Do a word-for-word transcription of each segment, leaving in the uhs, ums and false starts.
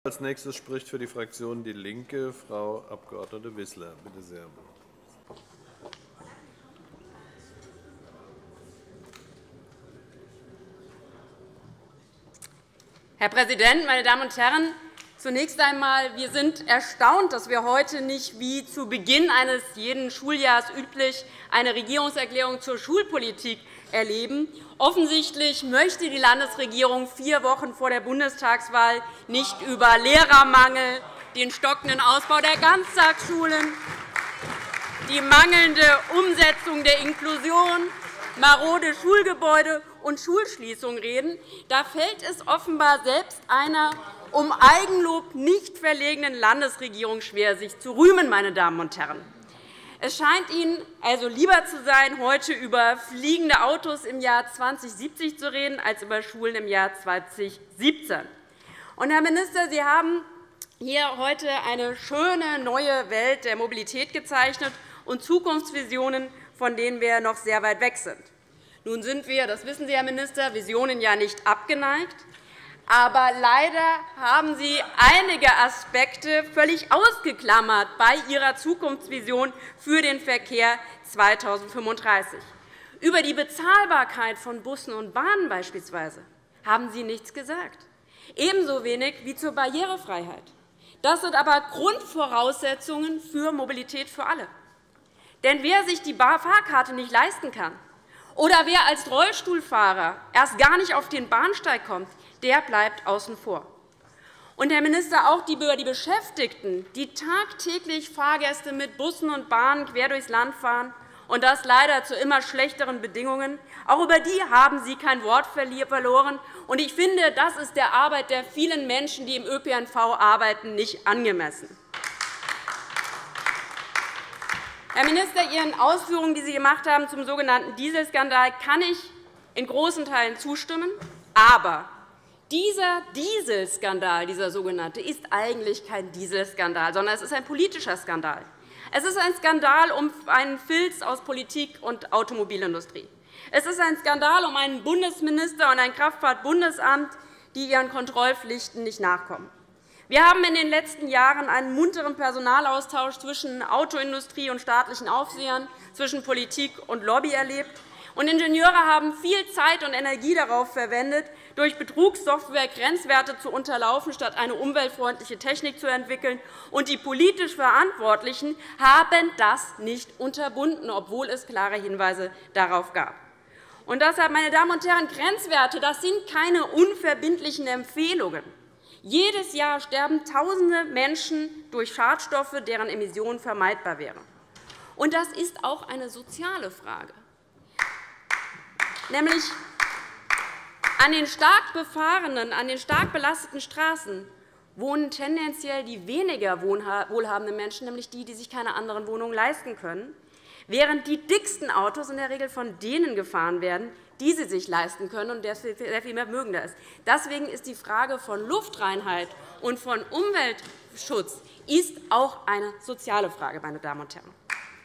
Als nächstes spricht für die Fraktion DIE LINKE Frau Abg. Wissler. Bitte sehr. Herr Präsident, meine Damen und Herren! Zunächst einmal, wir sind erstaunt, dass wir heute nicht wie zu Beginn eines jeden Schuljahres üblich eine Regierungserklärung zur Schulpolitik erleben. Offensichtlich möchte die Landesregierung vier Wochen vor der Bundestagswahl nicht über Lehrermangel, den stockenden Ausbau der Ganztagsschulen, die mangelnde Umsetzung der Inklusion, marode Schulgebäude und Schulschließungen reden. Da fällt es offenbar selbst einer um Eigenlob nicht verlegenen Landesregierung schwer, sich zu rühmen. Meine Damen und Herren. Es scheint Ihnen also lieber zu sein, heute über fliegende Autos im Jahr zweitausendsiebzig zu reden, als über Schulen im Jahr zweitausendsiebzehn. Und, Herr Minister, Sie haben hier heute eine schöne neue Welt der Mobilität gezeichnet und Zukunftsvisionen, von denen wir noch sehr weit weg sind. Nun sind wir, das wissen Sie, Herr Minister, Visionen ja nicht abgeneigt. Aber leider haben Sie einige Aspekte völlig ausgeklammert bei Ihrer Zukunftsvision für den Verkehr zweitausendfünfunddreißig. Über die Bezahlbarkeit von Bussen und Bahnen beispielsweise haben Sie nichts gesagt, ebenso wenig wie zur Barrierefreiheit. Das sind aber Grundvoraussetzungen für Mobilität für alle. Denn wer sich die Fahrkarte nicht leisten kann oder wer als Rollstuhlfahrer erst gar nicht auf den Bahnsteig kommt, der bleibt außen vor. Und, Herr Minister, auch die Beschäftigten, die tagtäglich Fahrgäste mit Bussen und Bahnen quer durchs Land fahren, und das leider zu immer schlechteren Bedingungen, auch über die haben Sie kein Wort verloren. Und ich finde, das ist der Arbeit der vielen Menschen, die im Ö P N V arbeiten, nicht angemessen. Herr Minister, Ihren Ausführungen, die Sie gemacht haben zum sogenannten Dieselskandal, kann ich in großen Teilen zustimmen. Aber dieser Dieselskandal, dieser sogenannte, ist eigentlich kein Dieselskandal, sondern es ist ein politischer Skandal. Es ist ein Skandal um einen Filz aus Politik und Automobilindustrie. Es ist ein Skandal um einen Bundesminister und ein Kraftfahrtbundesamt, die ihren Kontrollpflichten nicht nachkommen. Wir haben in den letzten Jahren einen munteren Personalaustausch zwischen Autoindustrie und staatlichen Aufsehern, zwischen Politik und Lobby erlebt. Und Ingenieure haben viel Zeit und Energie darauf verwendet, durch Betrugssoftware Grenzwerte zu unterlaufen, statt eine umweltfreundliche Technik zu entwickeln. Und die politisch Verantwortlichen haben das nicht unterbunden, obwohl es klare Hinweise darauf gab. Und deshalb, meine Damen und Herren, Grenzwerte, das sind keine unverbindlichen Empfehlungen. Jedes Jahr sterben Tausende Menschen durch Schadstoffe, deren Emissionen vermeidbar wären. Und das ist auch eine soziale Frage. Nämlich an den stark befahrenen, an den stark belasteten Straßen wohnen tendenziell die weniger wohlhabenden Menschen, nämlich die, die sich keine anderen Wohnungen leisten können, während die dicksten Autos in der Regel von denen gefahren werden, die sie sich leisten können und sehr viel vermögender ist. Deswegen ist die Frage von Luftreinheit und von Umweltschutz ist auch eine soziale Frage, meine Damen und Herren.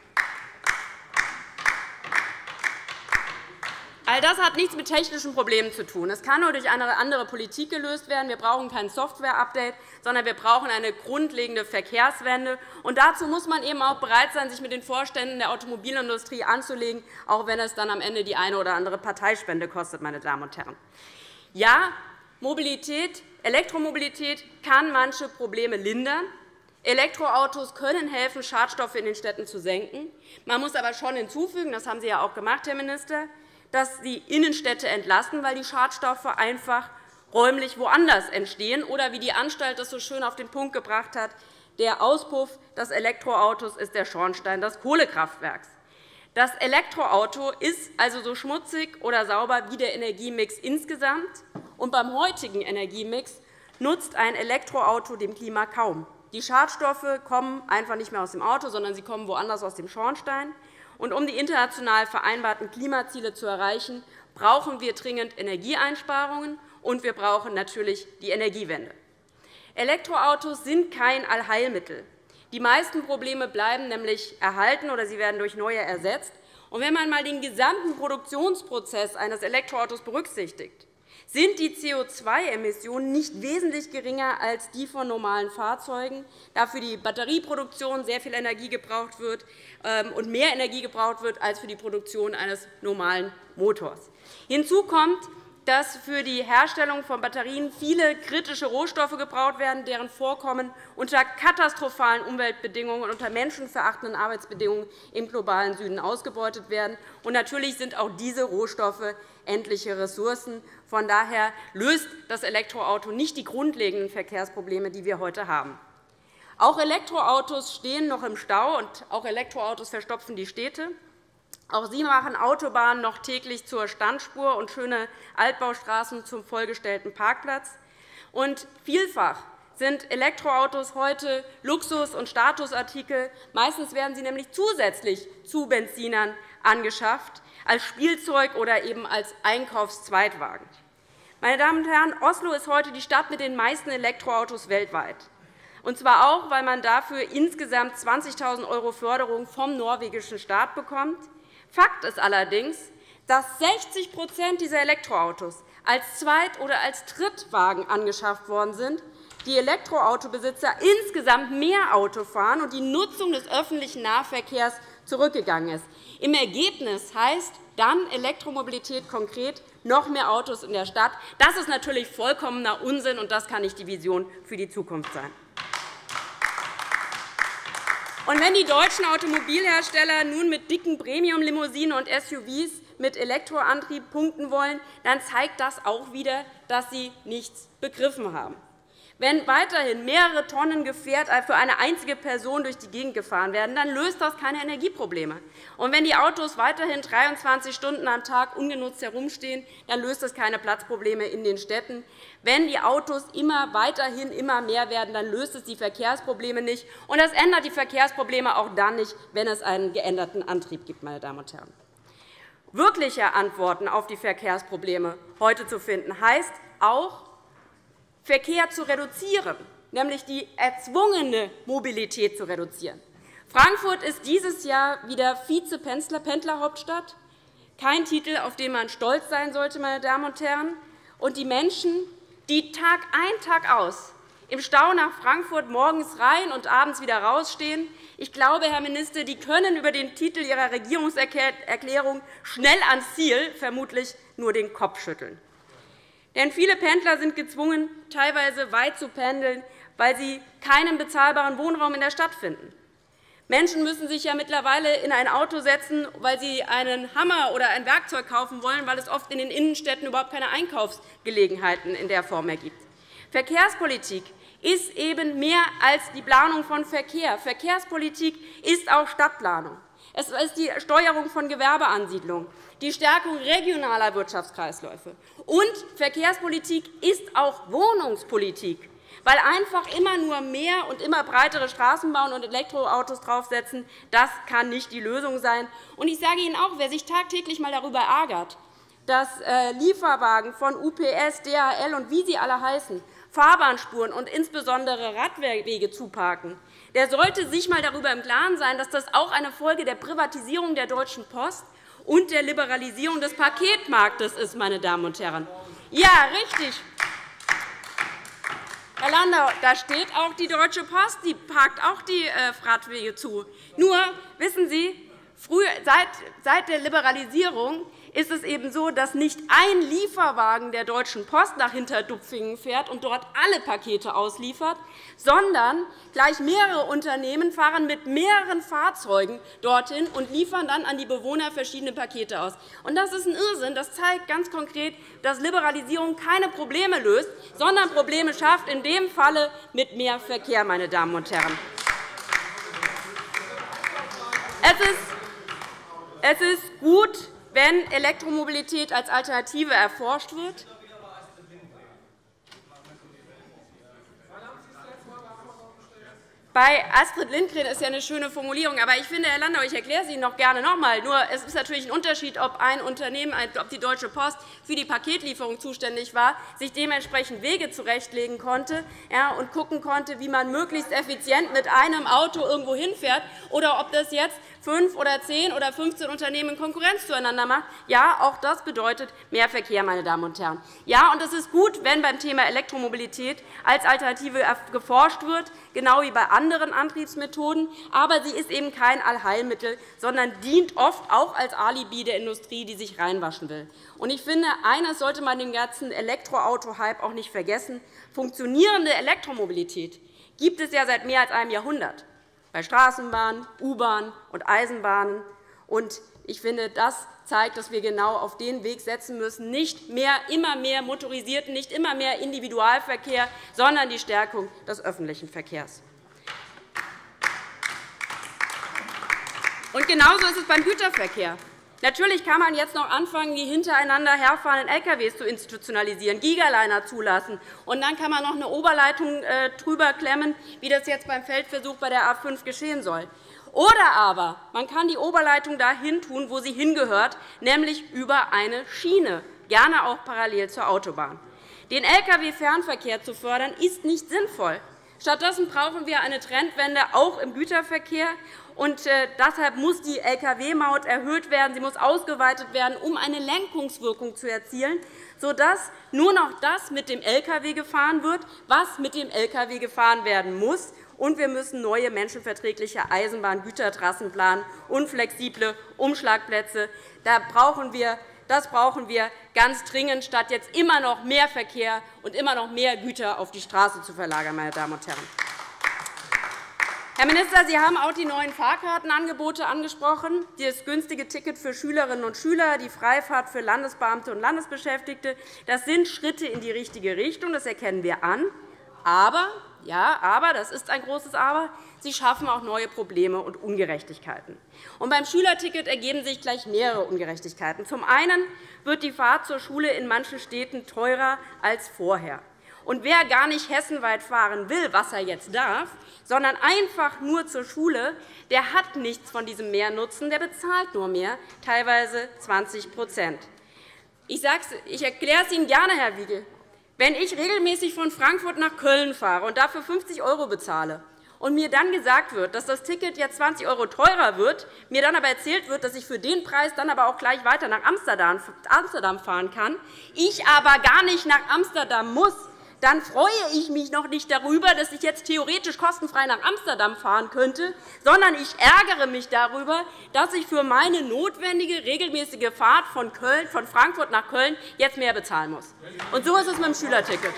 All das hat nichts mit technischen Problemen zu tun. Es kann nur durch eine andere Politik gelöst werden. Wir brauchen kein Software-Update, sondern wir brauchen eine grundlegende Verkehrswende. Und dazu muss man eben auch bereit sein, sich mit den Vorständen der Automobilindustrie anzulegen, auch wenn es dann am Ende die eine oder andere Parteispende kostet. Meine Damen und Herren. Ja, Mobilität, Elektromobilität kann manche Probleme lindern. Elektroautos können helfen, Schadstoffe in den Städten zu senken. Man muss aber schon hinzufügen, das haben Sie ja auch gemacht, Herr Minister, dass die Innenstädte entlasten, weil die Schadstoffe einfach räumlich woanders entstehen. Oder wie die Anstalt das so schön auf den Punkt gebracht hat, der Auspuff des Elektroautos ist der Schornstein des Kohlekraftwerks. Das Elektroauto ist also so schmutzig oder sauber wie der Energiemix insgesamt. Und beim heutigen Energiemix nutzt ein Elektroauto dem Klima kaum. Die Schadstoffe kommen einfach nicht mehr aus dem Auto, sondern sie kommen woanders aus dem Schornstein. Und um die international vereinbarten Klimaziele zu erreichen, brauchen wir dringend Energieeinsparungen, und wir brauchen natürlich die Energiewende. Elektroautos sind kein Allheilmittel. Die meisten Probleme bleiben nämlich erhalten oder sie werden durch neue ersetzt. Und wenn man einmal den gesamten Produktionsprozess eines Elektroautos berücksichtigt, sind die C O zwei Emissionen nicht wesentlich geringer als die von normalen Fahrzeugen, da für die Batterieproduktion sehr viel Energie gebraucht wird und mehr Energie gebraucht wird als für die Produktion eines normalen Motors. Hinzu kommt, dass für die Herstellung von Batterien viele kritische Rohstoffe gebraucht werden, deren Vorkommen unter katastrophalen Umweltbedingungen und unter menschenverachtenden Arbeitsbedingungen im globalen Süden ausgebeutet werden. Und natürlich sind auch diese Rohstoffe endliche Ressourcen. Von daher löst das Elektroauto nicht die grundlegenden Verkehrsprobleme, die wir heute haben. Auch Elektroautos stehen noch im Stau, und auch Elektroautos verstopfen die Städte. Auch sie machen Autobahnen noch täglich zur Standspur und schöne Altbaustraßen zum vollgestellten Parkplatz. Und vielfach sind Elektroautos heute Luxus- und Statusartikel. Meistens werden sie nämlich zusätzlich zu Benzinern angeschafft, als Spielzeug oder eben als Einkaufszweitwagen. Meine Damen und Herren, Oslo ist heute die Stadt mit den meisten Elektroautos weltweit. Und zwar auch, weil man dafür insgesamt zwanzigtausend € Förderung vom norwegischen Staat bekommt. Fakt ist allerdings, dass sechzig dieser Elektroautos als Zweit- oder als Drittwagen angeschafft worden sind, die Elektroautobesitzer insgesamt mehr Auto fahren und die Nutzung des öffentlichen Nahverkehrs zurückgegangen ist. Im Ergebnis heißt dann Elektromobilität konkret noch mehr Autos in der Stadt. Das ist natürlich vollkommener Unsinn, und das kann nicht die Vision für die Zukunft sein. Und wenn die deutschen Automobilhersteller nun mit dicken Premium-Limousinen und S U Vs mit Elektroantrieb punkten wollen, dann zeigt das auch wieder, dass sie nichts begriffen haben. Wenn weiterhin mehrere Tonnen Gefährt für eine einzige Person durch die Gegend gefahren werden, dann löst das keine Energieprobleme. Und wenn die Autos weiterhin dreiundzwanzig Stunden am Tag ungenutzt herumstehen, dann löst das keine Platzprobleme in den Städten. Wenn die Autos immer weiterhin immer mehr werden, dann löst es die Verkehrsprobleme nicht. Und das ändert die Verkehrsprobleme auch dann nicht, wenn es einen geänderten Antrieb gibt, meine Damen und Herren. Wirkliche Antworten auf die Verkehrsprobleme heute zu finden, heißt auch, Verkehr zu reduzieren, nämlich die erzwungene Mobilität zu reduzieren. Frankfurt ist dieses Jahr wieder Vize-Pendlerhauptstadt, kein Titel, auf den man stolz sein sollte, meine Damen und Herren. Und die Menschen, die Tag ein, Tag aus im Stau nach Frankfurt morgens rein und abends wieder rausstehen, ich glaube, Herr Minister, die können über den Titel Ihrer Regierungserklärung schnell ans Ziel vermutlich nur den Kopf schütteln. Denn viele Pendler sind gezwungen, teilweise weit zu pendeln, weil sie keinen bezahlbaren Wohnraum in der Stadt finden. Menschen müssen sich ja mittlerweile in ein Auto setzen, weil sie einen Hammer oder ein Werkzeug kaufen wollen, weil es oft in den Innenstädten überhaupt keine Einkaufsgelegenheiten in der Form mehr gibt. Verkehrspolitik ist eben mehr als die Planung von Verkehr. Verkehrspolitik ist auch Stadtplanung. Es ist die Steuerung von Gewerbeansiedlungen, die Stärkung regionaler Wirtschaftskreisläufe. Und Verkehrspolitik ist auch Wohnungspolitik, weil einfach immer nur mehr und immer breitere Straßen bauen und Elektroautos draufsetzen, das kann nicht die Lösung sein. Und ich sage Ihnen auch, wer sich tagtäglich einmal darüber ärgert, dass Lieferwagen von U P S, D H L und wie sie alle heißen, Fahrbahnspuren und insbesondere Radwege zuparken, der sollte sich einmal darüber im Klaren sein, dass das auch eine Folge der Privatisierung der Deutschen Post und der Liberalisierung des Paketmarktes ist, meine Damen und Herren. Ja, richtig. Herr Landau, da steht auch die Deutsche Post, die parkt auch die Radwege zu. Nur, wissen Sie, früher, seit, seit der Liberalisierung ist es eben so, dass nicht ein Lieferwagen der Deutschen Post nach Hinterdupfingen fährt und dort alle Pakete ausliefert, sondern gleich mehrere Unternehmen fahren mit mehreren Fahrzeugen dorthin und liefern dann an die Bewohner verschiedene Pakete aus. Und das ist ein Irrsinn. Das zeigt ganz konkret, dass Liberalisierung keine Probleme löst, sondern Probleme schafft, in dem Falle mit mehr Verkehr, meine Damen und Herren. Es ist, es ist gut, wenn Elektromobilität als Alternative erforscht wird. Bei Astrid Lindgren ist ja eine schöne Formulierung. Aber ich finde, Herr Landau, ich erkläre sie Ihnen noch gerne noch einmal. Nur es ist natürlich ein Unterschied, ob ein Unternehmen, ob die Deutsche Post für die Paketlieferung zuständig war, sich dementsprechend Wege zurechtlegen konnte und schauen konnte, wie man möglichst effizient mit einem Auto irgendwo hinfährt, oder ob das jetzt fünf oder zehn oder fünfzehn Unternehmen in Konkurrenz zueinander macht. Ja, auch das bedeutet mehr Verkehr, meine Damen und Herren. Ja, und es ist gut, wenn beim Thema Elektromobilität als Alternative geforscht wird, genau wie bei anderen Antriebsmethoden. Aber sie ist eben kein Allheilmittel, sondern dient oft auch als Alibi der Industrie, die sich reinwaschen will. Und ich finde, eines sollte man dem ganzen Elektroauto-Hype auch nicht vergessen. Funktionierende Elektromobilität gibt es ja seit mehr als einem Jahrhundert bei Straßenbahnen, U-Bahnen und Eisenbahnen. Und ich finde, das zeigt, dass wir genau auf den Weg setzen müssen, nicht mehr, immer mehr motorisierten, nicht immer mehr Individualverkehr, sondern die Stärkung des öffentlichen Verkehrs. Und genauso ist es beim Güterverkehr. Natürlich kann man jetzt noch anfangen, die hintereinander herfahrenden L K Ws zu institutionalisieren, Gigaliner zulassen. Und dann kann man noch eine Oberleitung äh, drüber klemmen, wie das jetzt beim Feldversuch bei der A fünf geschehen soll. Oder aber man kann die Oberleitung dahin tun, wo sie hingehört, nämlich über eine Schiene, gerne auch parallel zur Autobahn. Den L K W-Fernverkehr zu fördern, ist nicht sinnvoll. Stattdessen brauchen wir eine Trendwende auch im Güterverkehr. Und deshalb muss die L K W-Maut erhöht werden, sie muss ausgeweitet werden, um eine Lenkungswirkung zu erzielen, sodass nur noch das mit dem L K W gefahren wird, was mit dem L K W gefahren werden muss. Und wir müssen neue menschenverträgliche Eisenbahngütertrassen planen und flexible Umschlagplätze. Da brauchen wir Das brauchen wir ganz dringend, statt jetzt immer noch mehr Verkehr und immer noch mehr Güter auf die Straße zu verlagern, meine Damen und Herren. Herr Minister, Sie haben auch die neuen Fahrkartenangebote angesprochen, das günstige Ticket für Schülerinnen und Schüler, die Freifahrt für Landesbeamte und Landesbeschäftigte. Das sind Schritte in die richtige Richtung, das erkennen wir an. Aber, ja, aber, das ist ein großes Aber, sie schaffen auch neue Probleme und Ungerechtigkeiten. Und beim Schülerticket ergeben sich gleich mehrere Ungerechtigkeiten. Zum einen wird die Fahrt zur Schule in manchen Städten teurer als vorher. Und wer gar nicht hessenweit fahren will, was er jetzt darf, sondern einfach nur zur Schule, der hat nichts von diesem Mehrnutzen, der bezahlt nur mehr, teilweise zwanzig Ich, ich erkläre es Ihnen gerne, Herr Wiegel. Wenn ich regelmäßig von Frankfurt nach Köln fahre und dafür fünfzig € bezahle und mir dann gesagt wird, dass das Ticket jetzt zwanzig € teurer wird, mir dann aber erzählt wird, dass ich für den Preis dann aber auch gleich weiter nach Amsterdam fahren kann, ich aber gar nicht nach Amsterdam muss, dann freue ich mich noch nicht darüber, dass ich jetzt theoretisch kostenfrei nach Amsterdam fahren könnte, sondern ich ärgere mich darüber, dass ich für meine notwendige regelmäßige Fahrt von, Köln, von Frankfurt nach Köln jetzt mehr bezahlen muss. Und so ist es mit dem Schülerticket.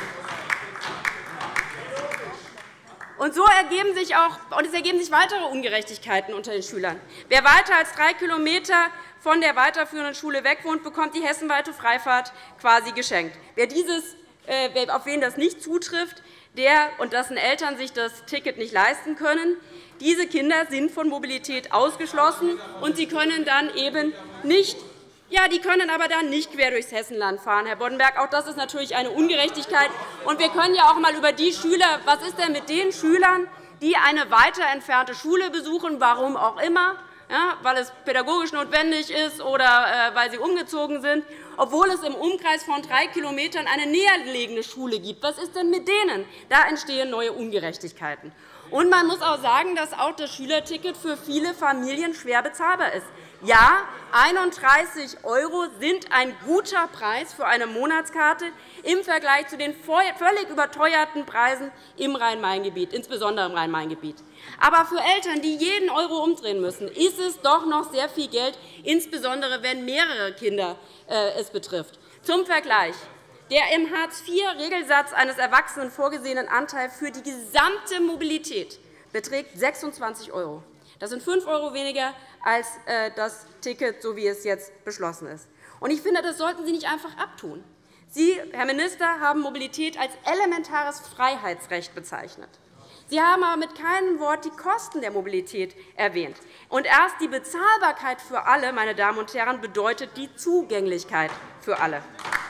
Und so ergeben sich auch, und es ergeben sich weitere Ungerechtigkeiten unter den Schülern. Wer weiter als drei Kilometer von der weiterführenden Schule weg wohnt, bekommt die hessenweite Freifahrt quasi geschenkt. Wer dieses auf wen das nicht zutrifft, der und dessen Eltern sich das Ticket nicht leisten können. Diese Kinder sind von Mobilität ausgeschlossen, und sie können dann eben nicht Ja, die können aber dann nicht quer durchs Hessenland fahren, Herr Boddenberg. Auch das ist natürlich eine Ungerechtigkeit. Und wir können ja auch einmal über die Schüler, was ist denn mit den Schülern, die eine weiter entfernte Schule besuchen, warum auch immer, ja, weil es pädagogisch notwendig ist oder äh, weil sie umgezogen sind, obwohl es im Umkreis von drei Kilometern eine nähergelegene Schule gibt. Was ist denn mit denen? Da entstehen neue Ungerechtigkeiten. Und man muss auch sagen, dass auch das Schülerticket für viele Familien schwer bezahlbar ist. Ja, einunddreißig € sind ein guter Preis für eine Monatskarte im Vergleich zu den völlig überteuerten Preisen im Rhein-Main-Gebiet, insbesondere im Rhein-Main-Gebiet. Aber für Eltern, die jeden Euro umdrehen müssen, ist es doch noch sehr viel Geld, insbesondere wenn mehrere Kinder es betrifft. Zum Vergleich. Der im Hartz vier Regelsatz eines Erwachsenen vorgesehenen Anteil für die gesamte Mobilität beträgt sechsundzwanzig €. Das sind fünf € weniger als das Ticket, so wie es jetzt beschlossen ist. Ich finde, das sollten Sie nicht einfach abtun. Sie, Herr Minister, haben Mobilität als elementares Freiheitsrecht bezeichnet. Sie haben aber mit keinem Wort die Kosten der Mobilität erwähnt. Und erst die Bezahlbarkeit für alle, meine Damen und Herren, bedeutet die Zugänglichkeit für alle.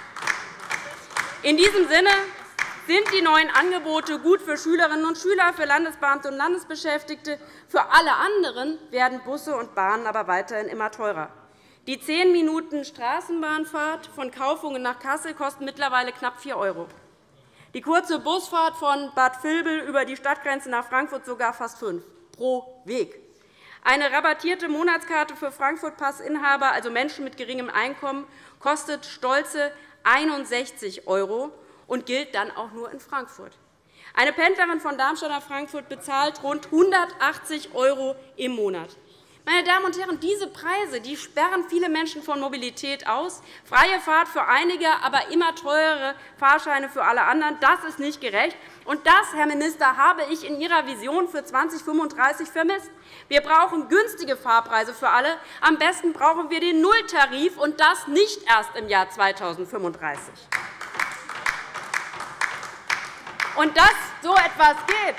In diesem Sinne sind die neuen Angebote gut für Schülerinnen und Schüler, für Landesbeamte und Landesbeschäftigte. Für alle anderen werden Busse und Bahnen aber weiterhin immer teurer. Die zehn Minuten Straßenbahnfahrt von Kaufungen nach Kassel kosten mittlerweile knapp vier €. Die kurze Busfahrt von Bad Vilbel über die Stadtgrenze nach Frankfurt sogar fast fünf € pro Weg. Eine rabattierte Monatskarte für Frankfurt-Pass-Inhaber, also Menschen mit geringem Einkommen, kostet stolze einundsechzig € und gilt dann auch nur in Frankfurt. Eine Pendlerin von Darmstadt nach Frankfurt bezahlt rund hundertachtzig € im Monat. Meine Damen und Herren, diese Preise die sperren viele Menschen von Mobilität aus. Freie Fahrt für einige, aber immer teurere Fahrscheine für alle anderen. Das ist nicht gerecht. Und das, Herr Minister, habe ich in Ihrer Vision für zweitausendfünfunddreißig vermisst. Wir brauchen günstige Fahrpreise für alle. Am besten brauchen wir den Nulltarif, und das nicht erst im Jahr zweitausendfünfunddreißig. Und dass so etwas geht,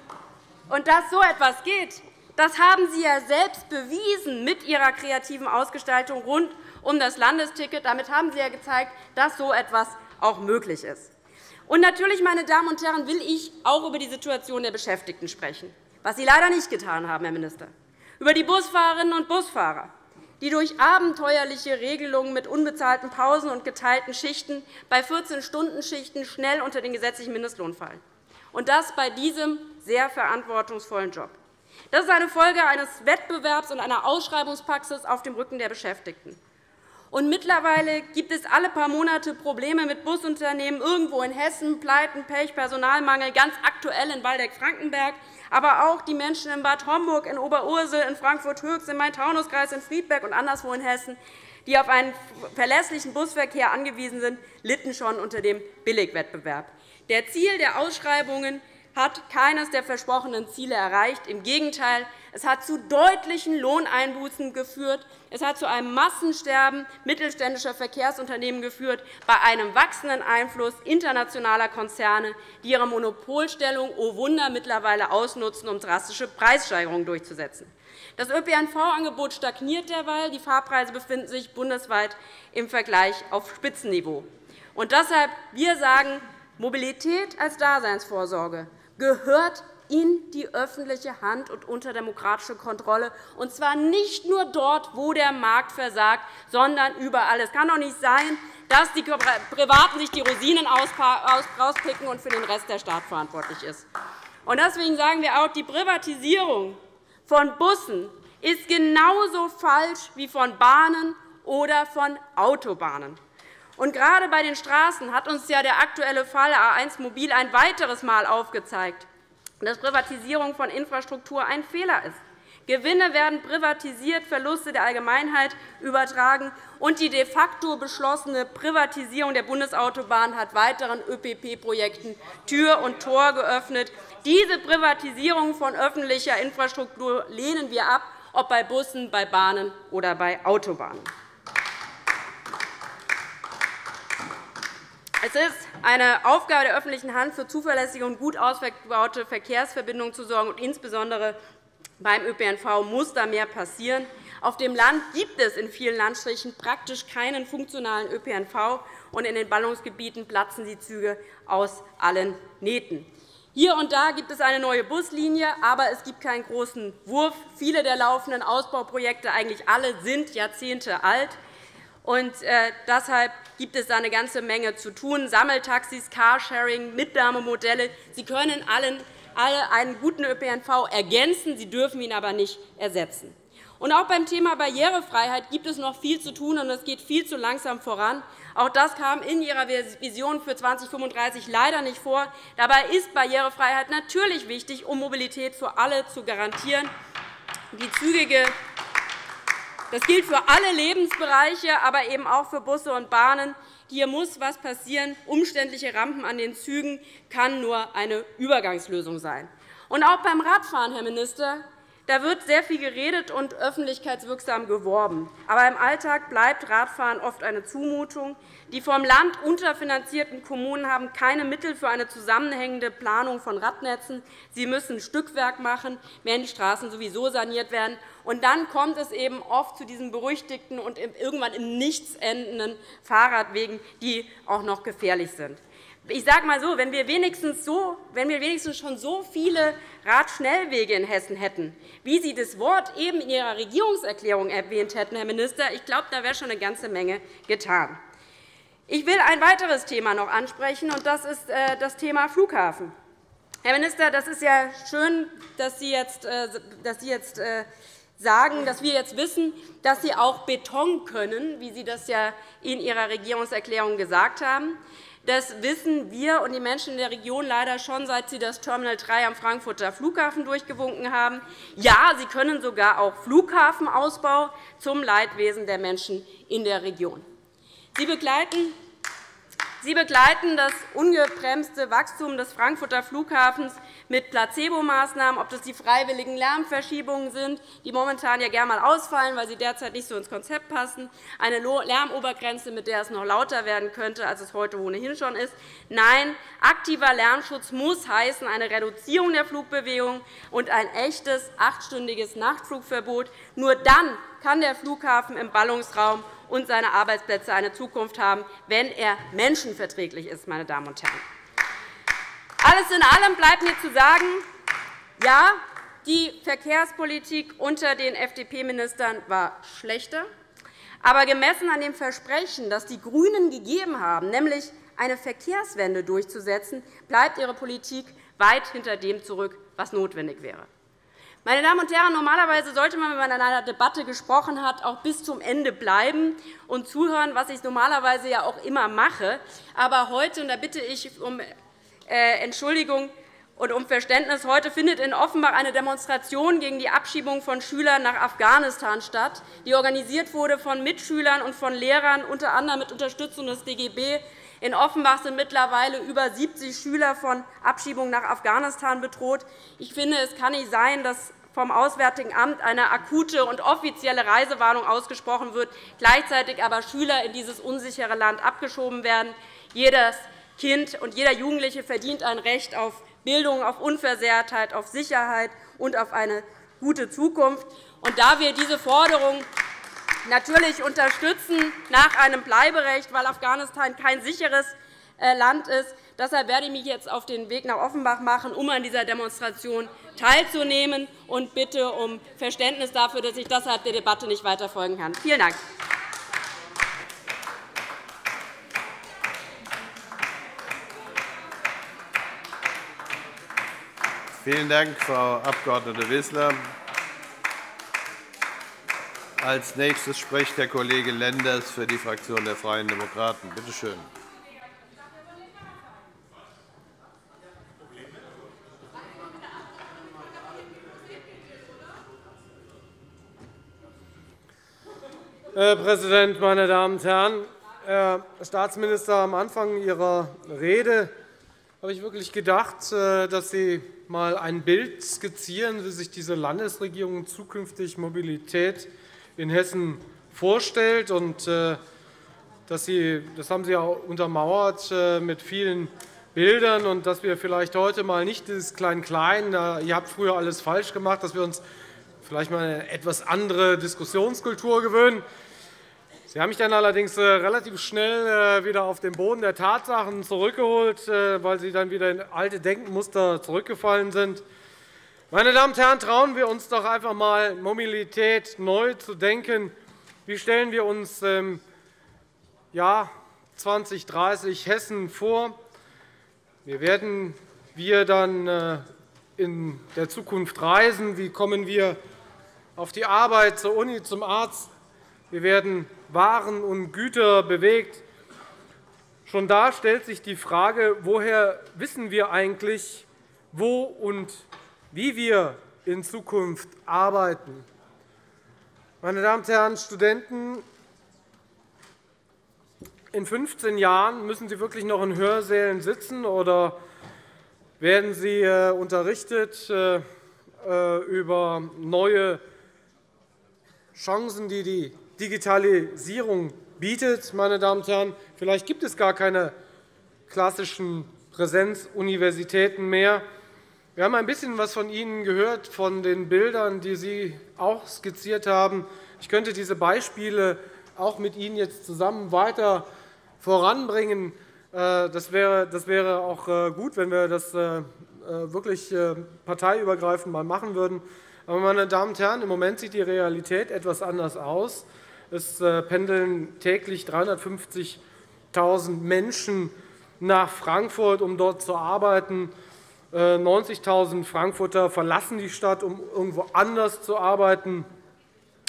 und dass so etwas geht, das haben Sie ja selbst bewiesen mit Ihrer kreativen Ausgestaltung rund um das Landesticket. Damit haben Sie ja gezeigt, dass so etwas auch möglich ist. Und natürlich, meine Damen und Herren, will ich auch über die Situation der Beschäftigten sprechen, was Sie leider nicht getan haben, Herr Minister, über die Busfahrerinnen und Busfahrer, die durch abenteuerliche Regelungen mit unbezahlten Pausen und geteilten Schichten bei vierzehn-Stunden-Schichten schnell unter den gesetzlichen Mindestlohn fallen, und das bei diesem sehr verantwortungsvollen Job. Das ist eine Folge eines Wettbewerbs und einer Ausschreibungspraxis auf dem Rücken der Beschäftigten. Und mittlerweile gibt es alle paar Monate Probleme mit Busunternehmen irgendwo in Hessen, Pleiten, Pech, Personalmangel, ganz aktuell in Waldeck-Frankenberg, aber auch die Menschen in Bad Homburg, in Oberursel, in Frankfurt-Höchst, im Main-Taunus-Kreis, in Friedberg und anderswo in Hessen, die auf einen verlässlichen Busverkehr angewiesen sind, litten schon unter dem Billigwettbewerb. Der Ziel der Ausschreibungen hat keines der versprochenen Ziele erreicht. Im Gegenteil, es hat zu deutlichen Lohneinbußen geführt. Es hat zu einem Massensterben mittelständischer Verkehrsunternehmen geführt, bei einem wachsenden Einfluss internationaler Konzerne, die ihre Monopolstellung, oh Wunder, mittlerweile ausnutzen, um drastische Preissteigerungen durchzusetzen. Das Ö P N V-Angebot stagniert derweil. Die Fahrpreise befinden sich bundesweit im Vergleich auf Spitzenniveau. Und deshalb wir sagen, Mobilität als Daseinsvorsorge gehört in die öffentliche Hand und unter demokratische Kontrolle, und zwar nicht nur dort, wo der Markt versagt, sondern überall. Es kann doch nicht sein, dass die Privaten sich die Rosinen rauspicken und für den Rest der Staat verantwortlich ist. Deswegen sagen wir auch, die Privatisierung von Bussen ist genauso falsch wie von Bahnen oder von Autobahnen. Und gerade bei den Straßen hat uns ja der aktuelle Fall A eins Mobil ein weiteres Mal aufgezeigt, dass Privatisierung von Infrastruktur ein Fehler ist. Gewinne werden privatisiert, Verluste der Allgemeinheit übertragen, und die de facto beschlossene Privatisierung der Bundesautobahn hat weiteren Ö P P-Projekten Tür und Tor geöffnet. Diese Privatisierung von öffentlicher Infrastruktur lehnen wir ab, ob bei Bussen, bei Bahnen oder bei Autobahnen. Es ist eine Aufgabe der öffentlichen Hand, für zuverlässige und gut ausgebaute Verkehrsverbindungen zu sorgen. Und insbesondere beim Ö P N V muss da mehr passieren. Auf dem Land gibt es in vielen Landstrichen praktisch keinen funktionalen Ö P N V, und in den Ballungsgebieten platzen die Züge aus allen Nähten. Hier und da gibt es eine neue Buslinie, aber es gibt keinen großen Wurf. Viele der laufenden Ausbauprojekte, eigentlich alle, sind Jahrzehnte alt. Und deshalb gibt es da eine ganze Menge zu tun. Sammeltaxis, Carsharing, Mitnahmemodelle, sie können alle einen guten Ö P N V ergänzen, sie dürfen ihn aber nicht ersetzen. Und auch beim Thema Barrierefreiheit gibt es noch viel zu tun, und es geht viel zu langsam voran. Auch das kam in Ihrer Vision für zweitausendfünfunddreißig leider nicht vor. Dabei ist Barrierefreiheit natürlich wichtig, um Mobilität für alle zu garantieren. Die zügige Das gilt für alle Lebensbereiche, aber eben auch für Busse und Bahnen. Hier muss etwas passieren. Umständliche Rampen an den Zügen kann nur eine Übergangslösung sein. Und auch beim Radfahren, Herr Minister, da wird sehr viel geredet und öffentlichkeitswirksam geworben. Aber im Alltag bleibt Radfahren oft eine Zumutung. Die vom Land unterfinanzierten Kommunen haben keine Mittel für eine zusammenhängende Planung von Radnetzen. Sie müssen Stückwerk machen, während die Straßen sowieso saniert werden. Und dann kommt es eben oft zu diesen berüchtigten und irgendwann im Nichts endenden Fahrradwegen, die auch noch gefährlich sind. Ich sage mal so, wenn wir wenigstens so, wenn wir wenigstens schon so viele Radschnellwege in Hessen hätten, wie Sie das Wort eben in Ihrer Regierungserklärung erwähnt hätten, Herr Minister, ich glaube, da wäre schon eine ganze Menge getan. Ich will ein weiteres Thema noch ansprechen, und das ist das Thema Flughafen. Herr Minister, das ist ja schön, dass Sie jetzt, dass Sie jetzt sagen, dass wir jetzt wissen, dass Sie auch Beton können, wie Sie das ja in Ihrer Regierungserklärung gesagt haben. Das wissen wir und die Menschen in der Region leider schon, seit Sie das Terminal drei am Frankfurter Flughafen durchgewunken haben. Ja, Sie können sogar auch Flughafenausbau zum Leidwesen der Menschen in der Region. Sie begleiten Sie begleiten das ungebremste Wachstum des Frankfurter Flughafens mit Placebo-Maßnahmen, ob das die freiwilligen Lärmverschiebungen sind, die momentan ja gerne einmal ausfallen, weil sie derzeit nicht so ins Konzept passen, eine Lärmobergrenze, mit der es noch lauter werden könnte, als es heute ohnehin schon ist. Nein, aktiver Lärmschutz muss heißen eine Reduzierung der Flugbewegung und ein echtes achtstündiges Nachtflugverbot. Nur dann kann der Flughafen im Ballungsraum und seine Arbeitsplätze eine Zukunft haben, wenn er menschenverträglich ist. Meine Damen und Herren. Alles in allem bleibt mir zu sagen, ja, die Verkehrspolitik unter den F D P-Ministern war schlechter. Aber gemessen an dem Versprechen, das die GRÜNEN gegeben haben, nämlich eine Verkehrswende durchzusetzen, bleibt ihre Politik weit hinter dem zurück, was notwendig wäre. Meine Damen und Herren, normalerweise sollte man, wenn man in einer Debatte gesprochen hat, auch bis zum Ende bleiben und zuhören, was ich normalerweise ja auch immer mache. Aber heute, und da bitte ich um Entschuldigung und um Verständnis, heute findet in Offenbach eine Demonstration gegen die Abschiebung von Schülern nach Afghanistan statt, die organisiert wurde von Mitschülern und von Lehrern, unter anderem mit Unterstützung des D G B. In Offenbach sind mittlerweile über siebzig Schüler von Abschiebung nach Afghanistan bedroht. Ich finde, es kann nicht sein, dass vom Auswärtigen Amt eine akute und offizielle Reisewarnung ausgesprochen wird, gleichzeitig aber Schüler in dieses unsichere Land abgeschoben werden. Jedes Kind und jeder Jugendliche verdient ein Recht auf Bildung, auf Unversehrtheit, auf Sicherheit und auf eine gute Zukunft. Und da wir diese Forderung natürlich unterstützen nach einem Bleiberecht, weil Afghanistan kein sicheres Land ist, deshalb werde ich mich jetzt auf den Weg nach Offenbach machen, um an dieser Demonstration teilzunehmen, und bitte um Verständnis dafür, dass ich deshalb der Debatte nicht weiter folgen kann. Vielen Dank. Vielen Dank, Frau Abg. Wissler. Als Nächstes spricht der Kollege Lenders für die Fraktion der Freien Demokraten. Bitte schön. Herr Präsident, meine Damen und Herren! Herr Staatsminister, am Anfang Ihrer Rede habe ich wirklich gedacht, dass Sie einmal ein Bild skizzieren, wie sich diese Landesregierung zukünftig Mobilität in Hessen vorstellt. Und dass Sie, das haben Sie auch untermauert mit vielen Bildern, und dass wir vielleicht heute mal nicht dieses Klein-Klein, ihr habt früher alles falsch gemacht, dass wir uns vielleicht mal eine etwas andere Diskussionskultur gewöhnen. Sie haben mich dann allerdings relativ schnell wieder auf den Boden der Tatsachen zurückgeholt, weil Sie dann wieder in alte Denkmuster zurückgefallen sind. Meine Damen und Herren, trauen wir uns doch einfach einmal, Mobilität neu zu denken. Wie stellen wir uns im Jahr zwanzig dreißig Hessen vor? Wie werden wir dann in der Zukunft reisen? Wie kommen wir auf die Arbeit, zur Uni, zum Arzt? Wir werden Waren und Güter bewegt. Schon da stellt sich die Frage, woher wissen wir eigentlich, wo und wie wir in Zukunft arbeiten. Meine Damen und Herren Studenten, in fünfzehn Jahren müssen Sie wirklich noch in Hörsälen sitzen, oder werden Sie unterrichtet über neue Chancen, die die Digitalisierung bietet? Meine Damen und Herren, vielleicht gibt es gar keine klassischen Präsenzuniversitäten mehr. Wir haben ein bisschen etwas von Ihnen gehört, von den Bildern, die Sie auch skizziert haben. Ich könnte diese Beispiele auch mit Ihnen jetzt zusammen weiter voranbringen. Das wäre, das wäre auch gut, wenn wir das wirklich parteiübergreifend mal machen würden. Aber, meine Damen und Herren, im Moment sieht die Realität etwas anders aus. Es pendeln täglich dreihundertfünfzigtausend Menschen nach Frankfurt, um dort zu arbeiten. neunzigtausend Frankfurter verlassen die Stadt, um irgendwo anders zu arbeiten.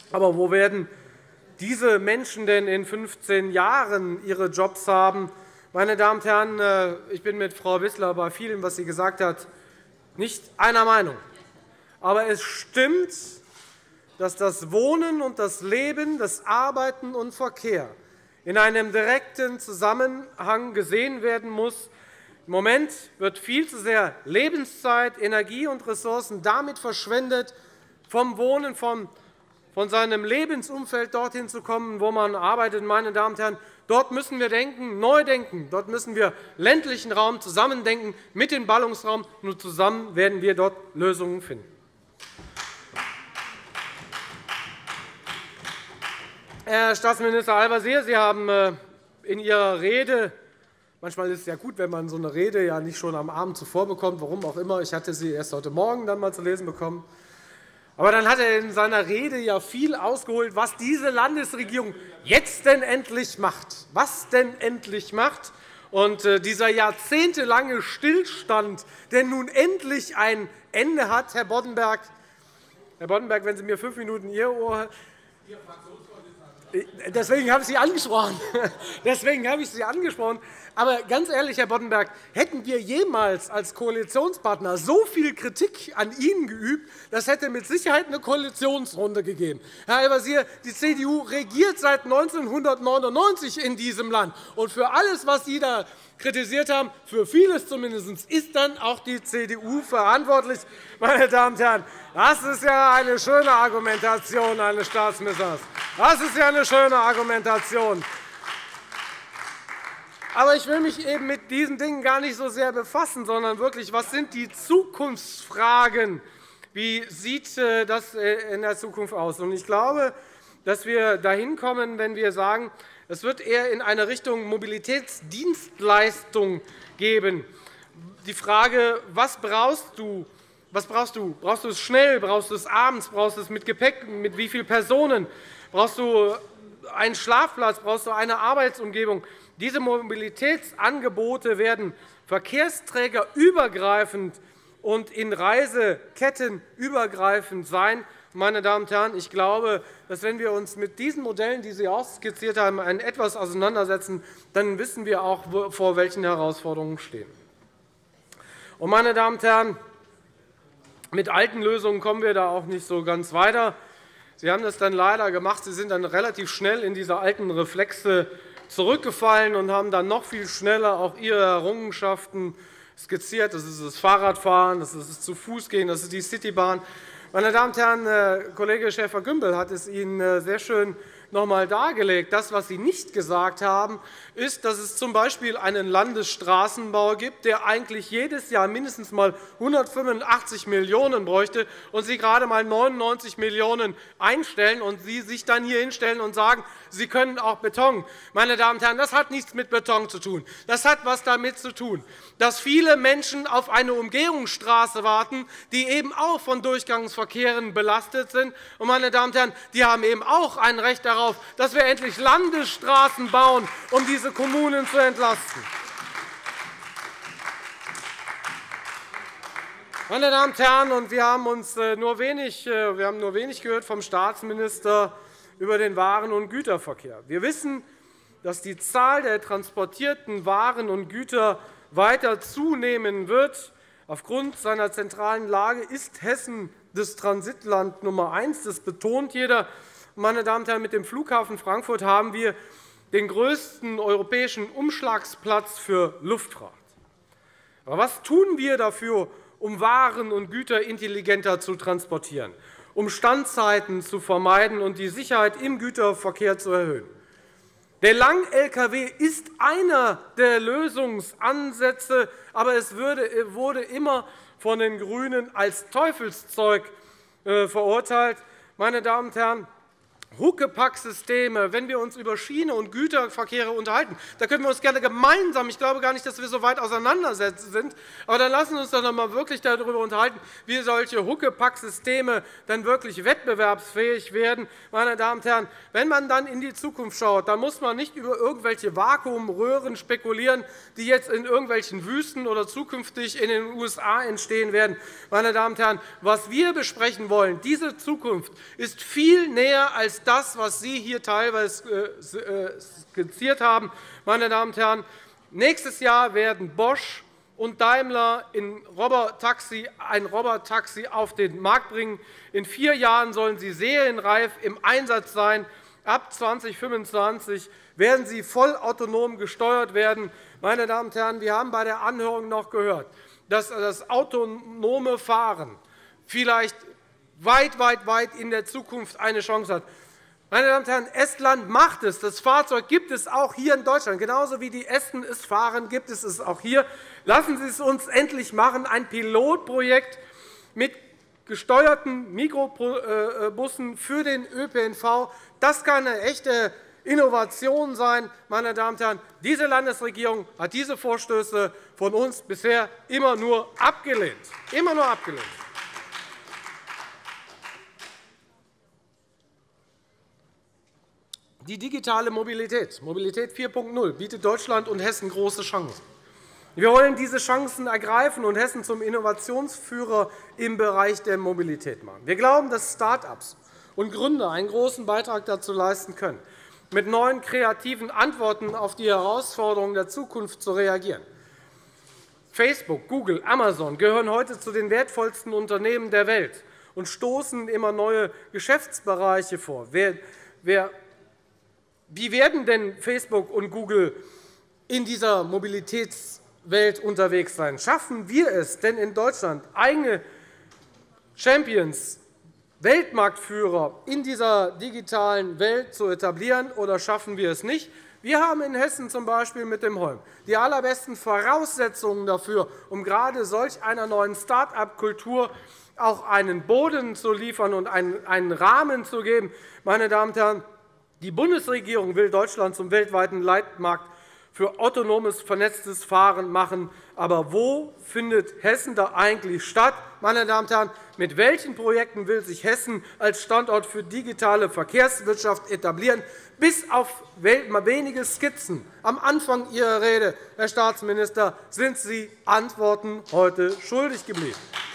Aber wo werden diese Menschen denn in fünfzehn Jahren ihre Jobs haben? Meine Damen und Herren, ich bin mit Frau Wissler bei vielem, was sie gesagt hat, nicht einer Meinung. Aber es stimmt, dass das Wohnen und das Leben, das Arbeiten und Verkehr in einem direkten Zusammenhang gesehen werden muss. Im Moment wird viel zu sehr Lebenszeit, Energie und Ressourcen damit verschwendet, vom Wohnen, vom, von seinem Lebensumfeld dorthin zu kommen, wo man arbeitet. Meine Damen und Herren, dort müssen wir denken, neu denken. Dort müssen wir ländlichen Raum zusammendenken mit dem Ballungsraum. Nur zusammen werden wir dort Lösungen finden. Herr Staatsminister Al-Wazir, Sie haben in Ihrer Rede – manchmal ist es ja gut, wenn man so eine Rede ja nicht schon am Abend zuvor bekommt, warum auch immer. Ich hatte sie erst heute Morgen dann mal zu lesen bekommen. Aber dann hat er in seiner Rede ja viel ausgeholt, was diese Landesregierung jetzt denn endlich macht. Was denn endlich macht. Und dieser jahrzehntelange Stillstand, der nun endlich ein Ende hat, Herr Boddenberg, Herr Boddenberg, wenn Sie mir fünf Minuten Ihr Ohr. Deswegen habe ich Sie angesprochen. Deswegen habe ich Sie angesprochen. Aber ganz ehrlich, Herr Boddenberg, hätten wir jemals als Koalitionspartner so viel Kritik an Ihnen geübt, das hätte mit Sicherheit eine Koalitionsrunde gegeben. Herr Al-Wazir, die C D U regiert seit neunzehnhundertneunundneunzig in diesem Land. Und für alles, was Sie da kritisiert haben, für vieles zumindest, ist dann auch die C D U verantwortlich. Meine Damen und Herren, das ist ja eine schöne Argumentation eines Staatsministers. Das ist ja eine schöne Argumentation. Aber ich will mich eben mit diesen Dingen gar nicht so sehr befassen, sondern wirklich, was sind die Zukunftsfragen? Wie sieht das in der Zukunft aus? Ich glaube, dass wir dahin kommen, wenn wir sagen, es wird eher in eine Richtung Mobilitätsdienstleistung geben. Die Frage, was brauchst du? Was brauchst du? Brauchst du es schnell? Brauchst du es abends? Brauchst du es mit Gepäck? Mit wie vielen Personen? Brauchst du einen Schlafplatz? Brauchst du eine Arbeitsumgebung? Diese Mobilitätsangebote werden verkehrsträgerübergreifend und in Reiseketten übergreifend sein. Meine Damen und Herren, ich glaube, dass wenn wir uns mit diesen Modellen, die Sie auch skizziert haben, ein etwas auseinandersetzen, dann wissen wir auch, vor welchen Herausforderungen wir stehen. Und, meine Damen und Herren, mit alten Lösungen kommen wir da auch nicht so ganz weiter. Sie haben das dann leider gemacht. Sie sind dann relativ schnell in diese alten Reflexe zurückgefallen und haben dann noch viel schneller auch Ihre Errungenschaften skizziert. Das ist das Fahrradfahren, das ist das Zu-Fuß-Gehen, das ist die Citybahn. Meine Damen und Herren, Kollege Schäfer-Gümbel hat es Ihnen sehr schön noch einmal dargelegt. Das, was Sie nicht gesagt haben, ist, dass es z. B. einen Landesstraßenbau gibt, der eigentlich jedes Jahr mindestens einmal hundertfünfundachtzig Millionen € bräuchte, und Sie gerade einmal neunundneunzig Millionen € einstellen und Sie sich dann hier hinstellen und sagen, Sie können auch Beton. Meine Damen und Herren, das hat nichts mit Beton zu tun. Das hat etwas damit zu tun, dass viele Menschen auf eine Umgehungsstraße warten, die eben auch von Durchgangsverkehren belastet sind. Und, meine Damen und Herren, die haben eben auch ein Recht darauf, dass wir endlich Landesstraßen bauen, um diese Kommunen zu entlasten. Meine Damen und Herren, und wir haben uns nur wenig, wir haben nur wenig gehört vom Staatsminister über den Waren- und Güterverkehr. Wir wissen, dass die Zahl der transportierten Waren und Güter weiter zunehmen wird. Aufgrund seiner zentralen Lage ist Hessen das Transitland Nummer eins. Das betont jeder. Meine Damen und Herren, mit dem Flughafen Frankfurt haben wir den größten europäischen Umschlagsplatz für Luftfracht. Aber was tun wir dafür, um Waren und Güter intelligenter zu transportieren, um Standzeiten zu vermeiden und die Sicherheit im Güterverkehr zu erhöhen? Der Lang-L K W ist einer der Lösungsansätze, aber es wurde immer von den GRÜNEN als Teufelszeug verurteilt. Meine Damen und Herren, Huckepack-Systeme, wenn wir uns über Schiene- und Güterverkehre unterhalten, da können wir uns gerne gemeinsam, ich glaube gar nicht, dass wir so weit auseinandersetzen sind, aber dann lassen wir uns doch noch mal wirklich darüber unterhalten, wie solche Huckepack-Systeme dann wirklich wettbewerbsfähig werden. Meine Damen und Herren, wenn man dann in die Zukunft schaut, dann muss man nicht über irgendwelche Vakuumröhren spekulieren, die jetzt in irgendwelchen Wüsten oder zukünftig in den U S A entstehen werden. Meine Damen und Herren, was wir besprechen wollen, diese Zukunft ist viel näher als das, was Sie hier teilweise skizziert haben. Meine Damen und Herren, nächstes Jahr werden Bosch und Daimler in Robotaxi, ein Robotaxi auf den Markt bringen. In vier Jahren sollen sie serienreif im Einsatz sein. Ab zweitausendfünfundzwanzig werden sie vollautonom gesteuert werden. Meine Damen und Herren, wir haben bei der Anhörung noch gehört, dass das autonome Fahren vielleicht weit, weit, weit in der Zukunft eine Chance hat. Meine Damen und Herren, Estland macht es. Das Fahrzeug gibt es auch hier in Deutschland. Genauso wie die Esten es fahren, gibt es es auch hier. Lassen Sie es uns endlich machen, ein Pilotprojekt mit gesteuerten Mikrobussen für den Ö P N V. Das kann eine echte Innovation sein. Meine Damen und Herren, diese Landesregierung hat diese Vorstöße von uns bisher immer nur abgelehnt. Immer nur abgelehnt. Die digitale Mobilität, Mobilität vier Punkt null, bietet Deutschland und Hessen große Chancen. Wir wollen diese Chancen ergreifen und Hessen zum Innovationsführer im Bereich der Mobilität machen. Wir glauben, dass Start-ups und Gründer einen großen Beitrag dazu leisten können, mit neuen kreativen Antworten auf die Herausforderungen der Zukunft zu reagieren. Facebook, Google, Amazon gehören heute zu den wertvollsten Unternehmen der Welt und stoßen immer neue Geschäftsbereiche vor. Wer, wer Wie werden denn Facebook und Google in dieser Mobilitätswelt unterwegs sein? Schaffen wir es denn in Deutschland, eigene Champions, Weltmarktführer in dieser digitalen Welt zu etablieren, oder schaffen wir es nicht? Wir haben in Hessen z. B. mit dem Holm die allerbesten Voraussetzungen dafür, um gerade solch einer neuen Start-up-Kultur auch einen Boden zu liefern und einen Rahmen zu geben. Meine Damen und Herren, die Bundesregierung will Deutschland zum weltweiten Leitmarkt für autonomes, vernetztes Fahren machen. Aber wo findet Hessen da eigentlich statt? Meine Damen und Herren, mit welchen Projekten will sich Hessen als Standort für digitale Verkehrswirtschaft etablieren? Bis auf wenige Skizzen am Anfang Ihrer Rede, Herr Staatsminister, sind Sie Antworten heute schuldig geblieben.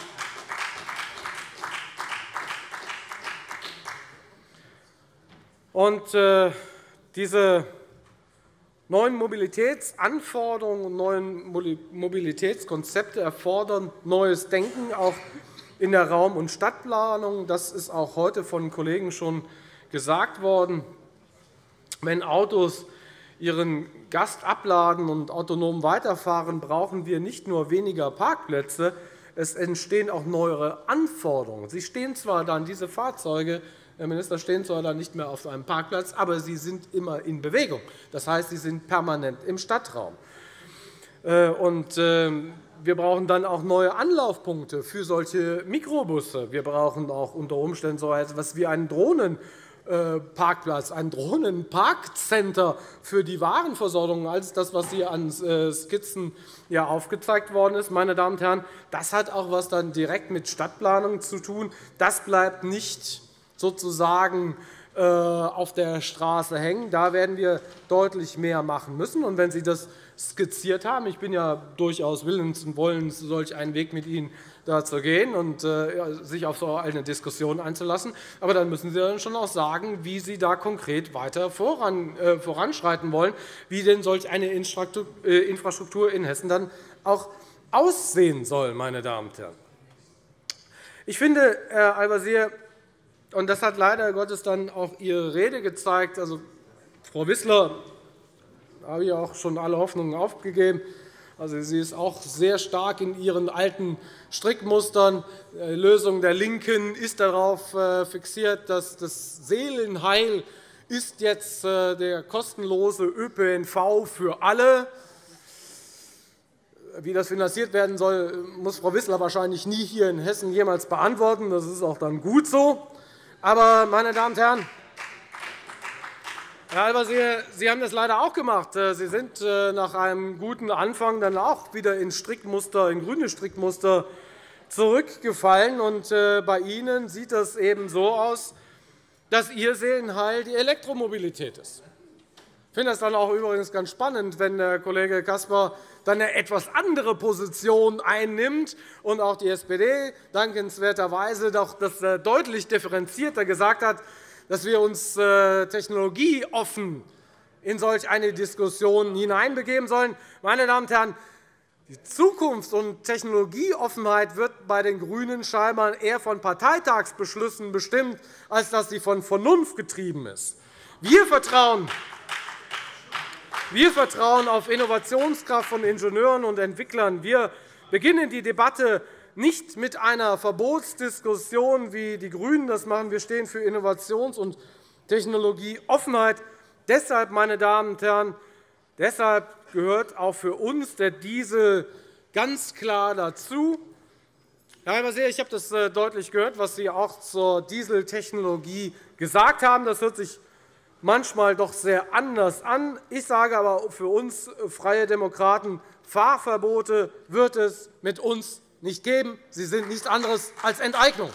Und äh, diese neuen Mobilitätsanforderungen und neuen Mobilitätskonzepte erfordern neues Denken, auch in der Raum- und Stadtplanung. Das ist auch heute von Kollegen schon gesagt worden. Wenn Autos ihren Gast abladen und autonom weiterfahren, brauchen wir nicht nur weniger Parkplätze, es entstehen auch neuere Anforderungen. Sie stehen zwar dann, diese Fahrzeuge, Herr Minister, stehen zwar dann nicht mehr auf einem Parkplatz, aber sie sind immer in Bewegung. Das heißt, sie sind permanent im Stadtraum. Und wir brauchen dann auch neue Anlaufpunkte für solche Mikrobusse. Wir brauchen auch unter Umständen so etwas wie einen Drohnenparkplatz, ein Drohnenparkcenter für die Warenversorgung, als das, was hier an Skizzen ja aufgezeigt worden ist. Meine Damen und Herren, das hat auch etwas dann direkt mit Stadtplanung zu tun. Das bleibt nicht sozusagen auf der Straße hängen. Da werden wir deutlich mehr machen müssen. Und wenn Sie das skizziert haben, ich bin ja durchaus willens und wollens, solch einen Weg mit Ihnen da zu gehen und sich auf so eine Diskussion einzulassen, aber dann müssen Sie dann schon auch sagen, wie Sie da konkret weiter voran, äh, voranschreiten wollen, wie denn solch eine Infrastruktur in Hessen dann auch aussehen soll, meine Damen und Herren. Ich finde, Herr Al-Wazir, und das hat leider Gottes dann auch Ihre Rede gezeigt. Also, Frau Wissler, da habe ich auch schon alle Hoffnungen aufgegeben. Also, sie ist auch sehr stark in ihren alten Strickmustern. Die Lösung der LINKEN ist darauf fixiert, dass das Seelenheil ist jetzt der kostenlose Ö P N V für alle. Wie das finanziert werden soll, muss Frau Wissler wahrscheinlich nie hier in Hessen jemals beantworten. Das ist auch dann gut so. Aber, meine Damen und Herren, Herr Al-Wazir, Sie haben das leider auch gemacht. Sie sind nach einem guten Anfang dann auch wieder in Strickmuster, in grüne Strickmuster zurückgefallen. Und bei Ihnen sieht das eben so aus, dass Ihr Seelenheil die Elektromobilität ist. Ich finde das dann auch übrigens ganz spannend, wenn der Kollege Caspar dann eine etwas andere Position einnimmt und auch die S P D dankenswerterweise doch das deutlich differenzierter gesagt hat, dass wir uns technologieoffen in solch eine Diskussion hineinbegeben sollen. Meine Damen und Herren, die Zukunfts- und Technologieoffenheit wird bei den GRÜNEN scheinbar eher von Parteitagsbeschlüssen bestimmt, als dass sie von Vernunft getrieben ist. Wir vertrauen Wir vertrauen auf Innovationskraft von Ingenieuren und Entwicklern. Wir beginnen die Debatte nicht mit einer Verbotsdiskussion, wie die GRÜNEN das machen. Wir stehen für Innovations- und Technologieoffenheit. Deshalb, meine Damen und Herren, deshalb gehört auch für uns der Diesel ganz klar dazu. Herr Al-Wazir, ich habe das deutlich gehört, was Sie auch zur Dieseltechnologie gesagt haben. Das hört sich manchmal doch sehr anders an. Ich sage aber für uns Freie Demokraten, Fahrverbote wird es mit uns nicht geben. Sie sind nichts anderes als Enteignung.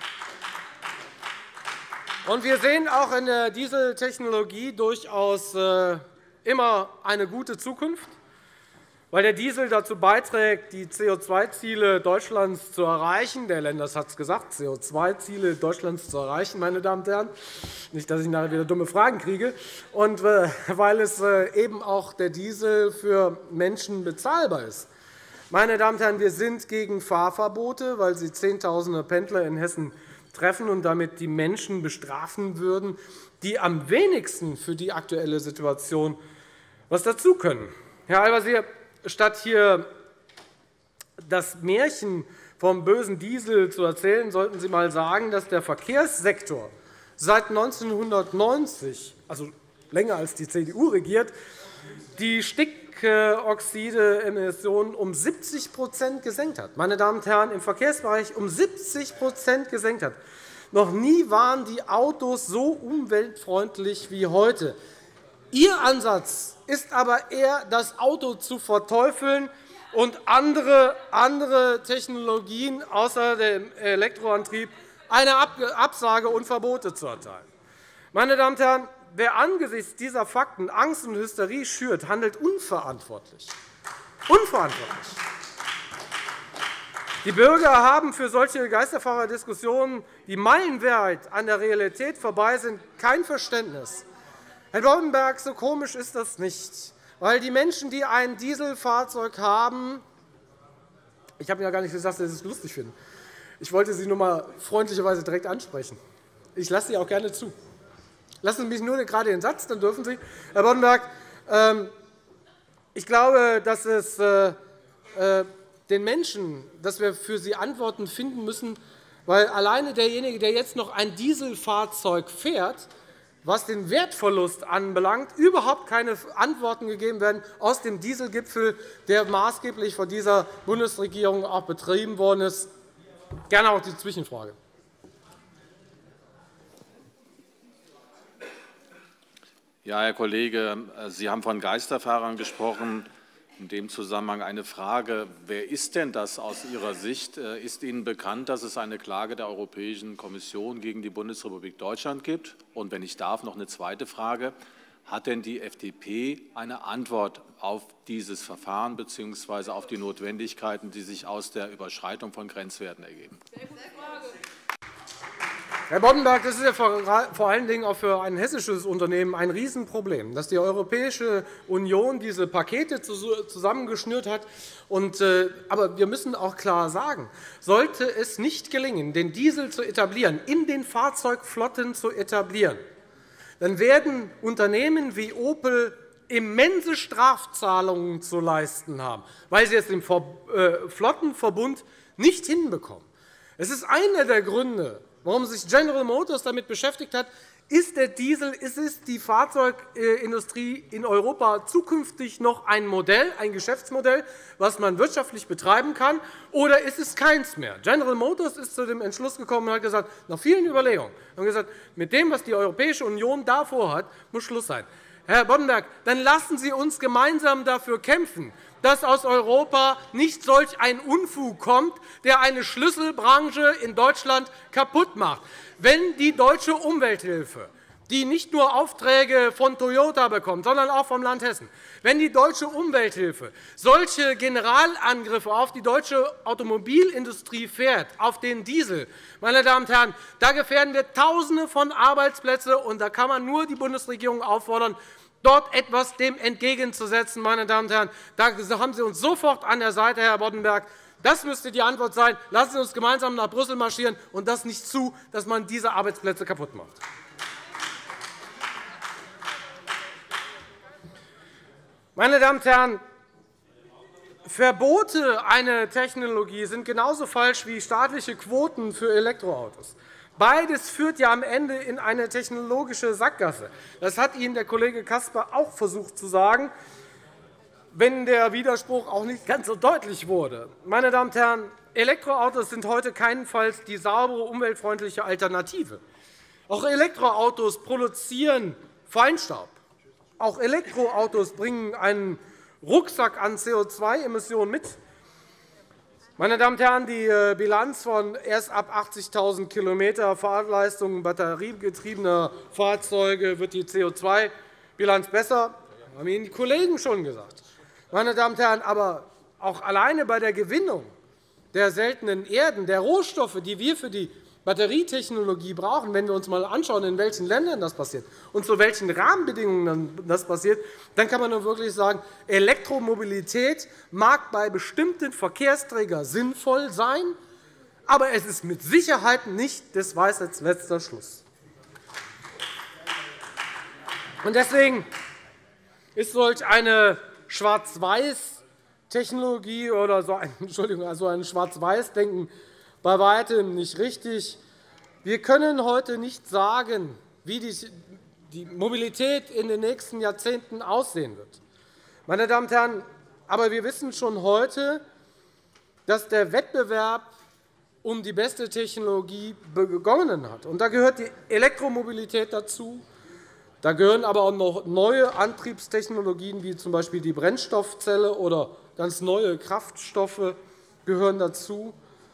Und wir sehen auch in der Dieseltechnologie durchaus immer eine gute Zukunft, weil der Diesel dazu beiträgt, die C O zwei Ziele Deutschlands zu erreichen. Der Lenders hat es gesagt, C O zwei Ziele Deutschlands zu erreichen, meine Damen und Herren. Nicht, dass ich nachher wieder dumme Fragen kriege. Und weil es eben auch der Diesel für Menschen bezahlbar ist. Meine Damen und Herren, wir sind gegen Fahrverbote, weil sie Zehntausende Pendler in Hessen treffen und damit die Menschen bestrafen würden, die am wenigsten für die aktuelle Situation was dazu können. Herr Al-Wazir, statt hier das Märchen vom bösen Diesel zu erzählen, sollten Sie einmal sagen, dass der Verkehrssektor seit neunzehnhundertneunzig, also länger als die C D U regiert, die Stickoxideemissionen um siebzig gesenkt hat. Meine Damen und Herren, im Verkehrsbereich um siebzig gesenkt hat. Noch nie waren die Autos so umweltfreundlich wie heute. Ihr Ansatz ist aber eher, das Auto zu verteufeln und andere, andere Technologien außer dem Elektroantrieb eine Absage und Verbote zu erteilen. Meine Damen und Herren, wer angesichts dieser Fakten Angst und Hysterie schürt, handelt unverantwortlich. Unverantwortlich. Die Bürger haben für solche Geisterfahrerdiskussionen, die meilenweit an der Realität vorbei sind, kein Verständnis. Herr Boddenberg, so komisch ist das nicht, weil die Menschen, die ein Dieselfahrzeug haben, ich habe ja gar nicht gesagt, dass Sie es lustig finden. Ich wollte Sie nur einmal freundlicherweise direkt ansprechen. Ich lasse Sie auch gerne zu. Lassen Sie mich nur gerade den Satz, dann dürfen Sie. Herr Boddenberg, ich glaube, dass es den Menschen, dass wir für sie Antworten finden müssen, weil alleine derjenige, der jetzt noch ein Dieselfahrzeug fährt, was den Wertverlust anbelangt, überhaupt keine Antworten gegeben werden aus dem Dieselgipfel, der maßgeblich von dieser Bundesregierung auch betrieben worden ist. Gerne auch die Zwischenfrage. Ja, Herr Kollege, Sie haben von Geisterfahrern gesprochen. In dem Zusammenhang eine Frage. Wer ist denn das aus Ihrer Sicht? Ist Ihnen bekannt, dass es eine Klage der Europäischen Kommission gegen die Bundesrepublik Deutschland gibt? Und wenn ich darf, noch eine zweite Frage. Hat denn die F D P eine Antwort auf dieses Verfahren bzw. auf die Notwendigkeiten, die sich aus der Überschreitung von Grenzwerten ergeben? Sehr gute Frage. Herr Boddenberg, das ist ja vor allen Dingen auch für ein hessisches Unternehmen ein Riesenproblem, dass die Europäische Union diese Pakete zusammengeschnürt hat. Aber wir müssen auch klar sagen, sollte es nicht gelingen, den Diesel zu etablieren, in den Fahrzeugflotten zu etablieren, dann werden Unternehmen wie Opel immense Strafzahlungen zu leisten haben, weil sie es im Flottenverbund nicht hinbekommen. Es ist einer der Gründe, warum sich General Motors damit beschäftigt hat, Ist der Diesel, ist es die Fahrzeugindustrie in Europa zukünftig noch ein Modell, ein Geschäftsmodell, was man wirtschaftlich betreiben kann, oder ist es keins mehr? General Motors ist zu dem Entschluss gekommen und hat gesagt, nach vielen Überlegungen, haben gesagt, mit dem, was die Europäische Union da vorhat, muss Schluss sein. Herr Boddenberg, dann lassen Sie uns gemeinsam dafür kämpfen, dass aus Europa nicht solch ein Unfug kommt, der eine Schlüsselbranche in Deutschland kaputt macht. Wenn die deutsche Umwelthilfe, die nicht nur Aufträge von Toyota bekommt, sondern auch vom Land Hessen, wenn die deutsche Umwelthilfe solche Generalangriffe auf die deutsche Automobilindustrie fährt, auf den Diesel, meine Damen und Herren, da gefährden wir Tausende von Arbeitsplätzen, und da kann man nur die Bundesregierung auffordern, dort etwas dem entgegenzusetzen. Meine Damen und Herren, da haben Sie uns sofort an der Seite, Herr Boddenberg. Das müsste die Antwort sein. Lassen Sie uns gemeinsam nach Brüssel marschieren und das nicht zu, dass man diese Arbeitsplätze kaputt macht. Meine Damen und Herren, Verbote einer Technologie sind genauso falsch wie staatliche Quoten für Elektroautos. Beides führt ja am Ende in eine technologische Sackgasse. Das hat Ihnen der Kollege Caspar auch versucht zu sagen, wenn der Widerspruch auch nicht ganz so deutlich wurde. Meine Damen und Herren, Elektroautos sind heute keinenfalls die saubere, umweltfreundliche Alternative. Auch Elektroautos produzieren Feinstaub. Auch Elektroautos bringen einen Rucksack an C O zwei Emissionen mit. Meine Damen und Herren, die Bilanz von erst ab achtzigtausend Kilometer Fahrleistung batteriegetriebener Fahrzeuge wird die C O zwei Bilanz besser. Das haben Ihnen die Kollegen schon gesagt. Meine Damen und Herren, aber auch alleine bei der Gewinnung der seltenen Erden, der Rohstoffe, die wir für die Batterietechnologie brauchen, wenn wir uns einmal anschauen, in welchen Ländern das passiert und zu welchen Rahmenbedingungen das passiert, dann kann man nur wirklich sagen, Elektromobilität mag bei bestimmten Verkehrsträgern sinnvoll sein, aber es ist mit Sicherheit nicht des Weisheits letzter Schluss. Deswegen ist solch eine Schwarz-Weiß-Technologie oder so ein, Entschuldigung, also ein Schwarz-Weiß-Denken bei weitem nicht richtig. Wir können heute nicht sagen, wie die Mobilität in den nächsten Jahrzehnten aussehen wird. Meine Damen und Herren, aber wir wissen schon heute, dass der Wettbewerb um die beste Technologie begonnen hat. Und da gehört die Elektromobilität dazu. Da gehören aber auch noch neue Antriebstechnologien, wie z. B. die Brennstoffzelle oder ganz neue Kraftstoffe gehören dazu.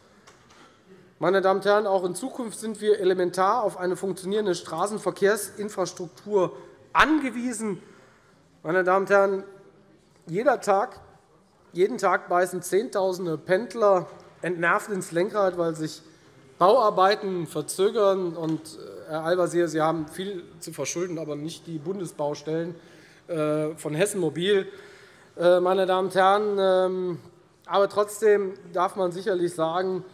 Meine Damen und Herren, auch in Zukunft sind wir elementar auf eine funktionierende Straßenverkehrsinfrastruktur angewiesen. Meine Damen und Herren, jeder Tag, jeden Tag beißen Zehntausende Pendler entnervt ins Lenkrad, weil sich Bauarbeiten verzögern. Und, Herr Al-Wazir, Sie haben viel zu verschulden, aber nicht die Bundesbaustellen von Hessen Mobil. Meine Damen und Herren, aber trotzdem darf man sicherlich sagen,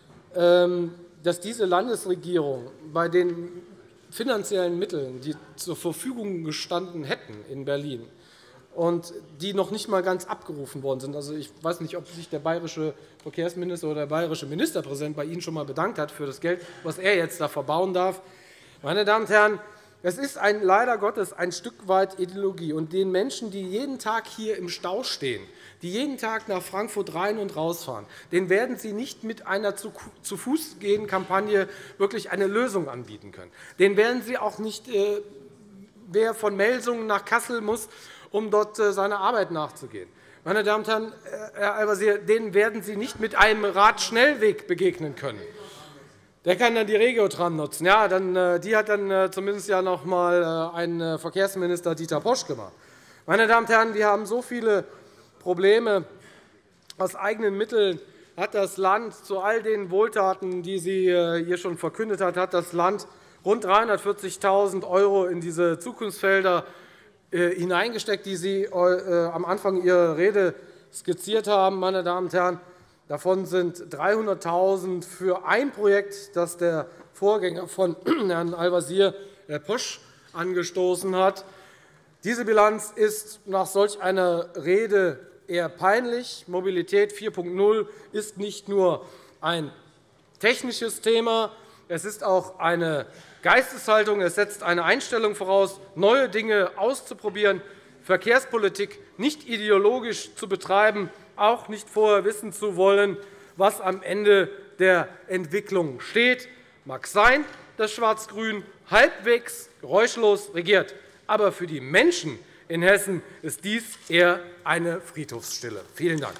dass diese Landesregierung bei den finanziellen Mitteln, die zur Verfügung gestanden hätten in Berlin und die noch nicht einmal ganz abgerufen worden sind, also ich weiß nicht, ob sich der bayerische Verkehrsminister oder der bayerische Ministerpräsident bei Ihnen schon einmal bedankt hat für das Geld, was er jetzt da verbauen darf. Meine Damen und Herren, es ist ein, leider Gottes ein Stück weit Ideologie. Und den Menschen, die jeden Tag hier im Stau stehen, die jeden Tag nach Frankfurt rein und rausfahren, denen werden Sie nicht mit einer Zu-Fuß-Gehen-Kampagne wirklich eine Lösung anbieten können. Den werden Sie auch nicht, äh, wer von Melsungen nach Kassel muss, um dort äh, seiner Arbeit nachzugehen. Meine Damen und Herren, Herr Al-Wazir, denen werden Sie nicht mit einem Radschnellweg begegnen können. Der kann dann die Regiotram nutzen. Ja, dann, die hat dann zumindest ja noch einmal ein Verkehrsminister Dieter Posch gemacht. Meine Damen und Herren, wir haben so viele Probleme. Aus eigenen Mitteln hat das Land zu all den Wohltaten, die sie hier schon verkündet hat, hat das Land rund dreihundertvierzigtausend € in diese Zukunftsfelder hineingesteckt, die Sie am Anfang Ihrer Rede skizziert haben. Meine Damen und Herren, davon sind dreihunderttausend für ein Projekt, das der Vorgänger von Herrn Al-Wazir, Herr Posch, angestoßen hat. Diese Bilanz ist nach solch einer Rede eher peinlich. Mobilität vier Punkt null ist nicht nur ein technisches Thema, Es ist auch eine Geisteshaltung, es setzt eine Einstellung voraus, neue Dinge auszuprobieren, Verkehrspolitik nicht ideologisch zu betreiben, auch nicht vorher wissen zu wollen, was am Ende der Entwicklung steht. Mag sein, dass Schwarz-Grün halbwegs geräuschlos regiert, aber für die Menschen in Hessen ist dies eher eine Friedhofsstille. Vielen Dank.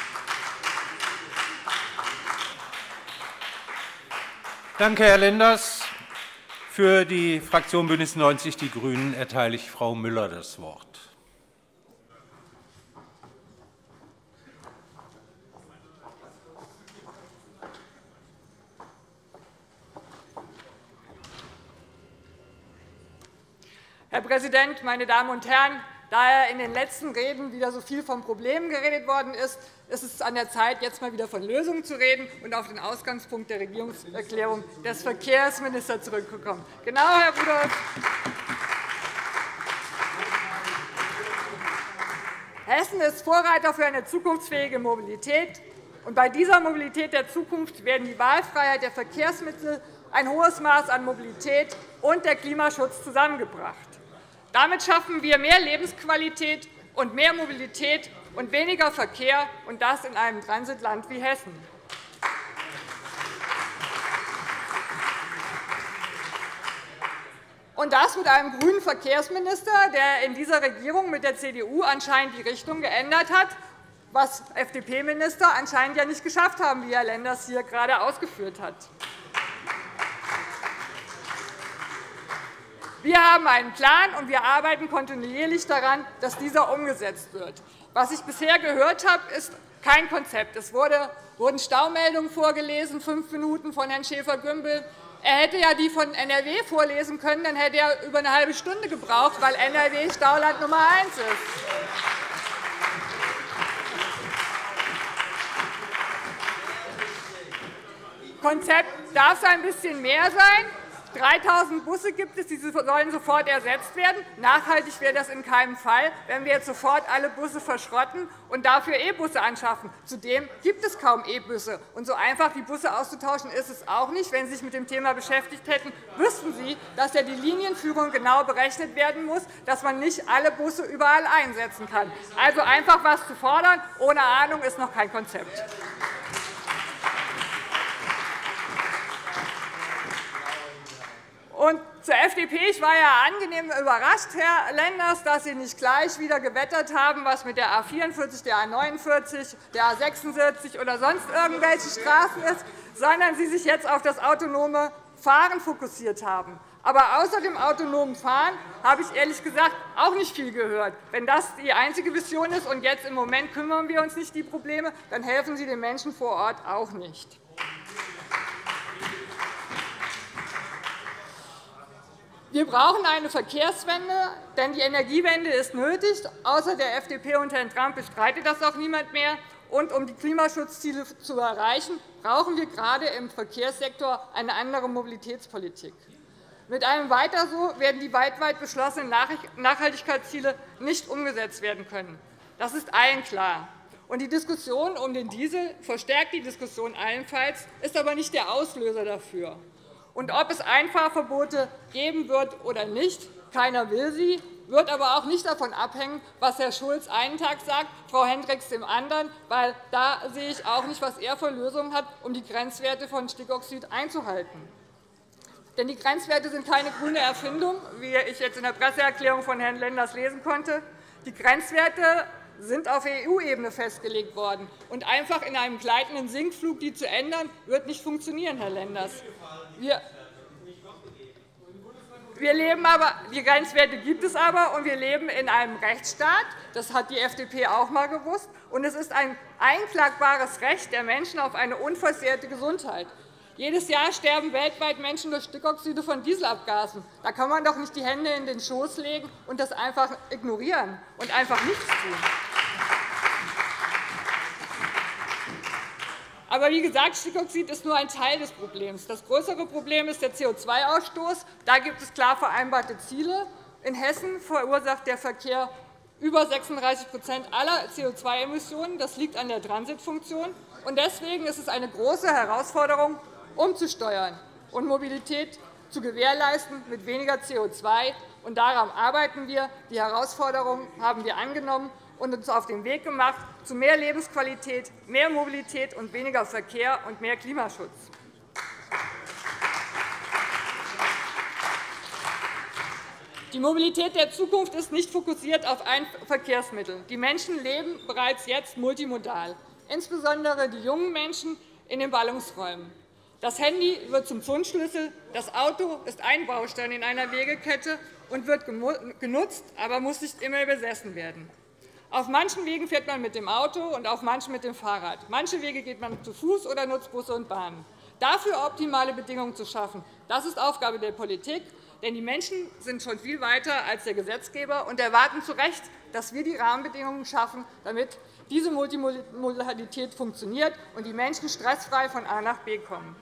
Danke, Herr Lenders. Für die Fraktion BÜNDNIS neunzig die GRÜNEN erteile ich Frau Müller das Wort. Herr Präsident, meine Damen und Herren! Da in den letzten Reden wieder so viel von Problemen geredet worden ist, ist es an der Zeit, jetzt einmal wieder von Lösungen zu reden und auf den Ausgangspunkt der Regierungserklärung des Verkehrsministers zurückzukommen. Genau, Herr Rudolph. Hessen ist Vorreiter für eine zukunftsfähige Mobilität. Und bei dieser Mobilität der Zukunft werden die Wahlfreiheit der Verkehrsmittel, ein hohes Maß an Mobilität und der Klimaschutz zusammengebracht. Damit schaffen wir mehr Lebensqualität und mehr Mobilität und weniger Verkehr, und das in einem Transitland wie Hessen. Und das mit einem grünen Verkehrsminister, der in dieser Regierung mit der C D U anscheinend die Richtung geändert hat, was F D P-Minister anscheinend ja nicht geschafft haben, wie Herr Lenders hier gerade ausgeführt hat. Wir haben einen Plan, und wir arbeiten kontinuierlich daran, dass dieser umgesetzt wird. Was ich bisher gehört habe, ist kein Konzept. Es wurden Staumeldungen vorgelesen, fünf Minuten von Herrn Schäfer-Gümbel. Er hätte ja die von N R W vorlesen können, dann hätte er über eine halbe Stunde gebraucht, weil N R W Stauland Nummer eins ist. Konzept darf es ein bisschen mehr sein. dreitausend Busse gibt es, die sollen sofort ersetzt werden. Nachhaltig wäre das in keinem Fall, wenn wir jetzt sofort alle Busse verschrotten und dafür E-Busse anschaffen. Zudem gibt es kaum E-Busse. Und so einfach die Busse auszutauschen ist es auch nicht. Wenn Sie sich mit dem Thema beschäftigt hätten, wüssten Sie, dass ja die Linienführung genau berechnet werden muss, dass man nicht alle Busse überall einsetzen kann. Also einfach etwas zu fordern, ohne Ahnung, ist noch kein Konzept. Und zur F D P. Ich war ja angenehm überrascht, Herr Lenders, dass Sie nicht gleich wieder gewettert haben, was mit der A vierundvierzig, der A neunundvierzig, der A sechsundvierzig oder sonst irgendwelche Straßen ist, sondern Sie sich jetzt auf das autonome Fahren fokussiert haben. Aber außer dem autonomen Fahren habe ich ehrlich gesagt auch nicht viel gehört. Wenn das die einzige Vision ist und jetzt im Moment kümmern wir uns nicht um die Probleme, dann helfen Sie den Menschen vor Ort auch nicht. Wir brauchen eine Verkehrswende, denn die Energiewende ist nötig. Außer der F D P und Herrn Trump bestreitet das auch niemand mehr. Und um die Klimaschutzziele zu erreichen, brauchen wir gerade im Verkehrssektor eine andere Mobilitätspolitik. Mit einem Weiter so werden die weltweit beschlossenen Nachhaltigkeitsziele nicht umgesetzt werden können. Das ist allen klar. Und die Diskussion um den Diesel verstärkt die Diskussion allenfalls, ist aber nicht der Auslöser dafür. Und ob es Einfahrverbote geben wird oder nicht, keiner will sie, wird aber auch nicht davon abhängen, was Herr Schulz einen Tag sagt, Frau Hendricks dem anderen, weil da sehe ich auch nicht, was er für Lösungen hat, um die Grenzwerte von Stickoxid einzuhalten. Denn die Grenzwerte sind keine grüne Erfindung, wie ich jetzt in der Presseerklärung von Herrn Lenders lesen konnte. Die Grenzwerte sind auf E U-Ebene festgelegt worden. Und einfach in einem gleitenden Sinkflug die zu ändern, wird nicht funktionieren, Herr Lenders. Wir Wir leben aber, die Grenzwerte gibt es aber, und wir leben in einem Rechtsstaat. Das hat die F D P auch einmal gewusst. Und es ist ein einklagbares Recht der Menschen auf eine unversehrte Gesundheit. Jedes Jahr sterben weltweit Menschen durch Stickoxide von Dieselabgasen. Da kann man doch nicht die Hände in den Schoß legen und das einfach ignorieren und einfach nichts tun. Aber wie gesagt, Stickoxid ist nur ein Teil des Problems. Das größere Problem ist der C O zwei Ausstoß. Da gibt es klar vereinbarte Ziele. In Hessen verursacht der Verkehr über sechsunddreißig aller C O zwei Emissionen. Das liegt an der Transitfunktion. Deswegen ist es eine große Herausforderung, umzusteuern. und Mobilität zu gewährleisten mit weniger C O zwei. Und daran arbeiten wir. Die Herausforderungen haben wir angenommen und uns auf den Weg gemacht zu mehr Lebensqualität, mehr Mobilität und weniger Verkehr und mehr Klimaschutz. Die Mobilität der Zukunft ist nicht fokussiert auf ein Verkehrsmittel. Die Menschen leben bereits jetzt multimodal, insbesondere die jungen Menschen in den Ballungsräumen. Das Handy wird zum Zündschlüssel, das Auto ist ein Baustein in einer Wegekette und wird genutzt, aber muss nicht immer besessen werden. Auf manchen Wegen fährt man mit dem Auto und auf manchen mit dem Fahrrad. Manche Wege geht man zu Fuß oder nutzt Busse und Bahnen. Dafür optimale Bedingungen zu schaffen, das ist Aufgabe der Politik. Denn die Menschen sind schon viel weiter als der Gesetzgeber und erwarten zu Recht, dass wir die Rahmenbedingungen schaffen, damit diese Multimodalität funktioniert und die Menschen stressfrei von A nach B kommen.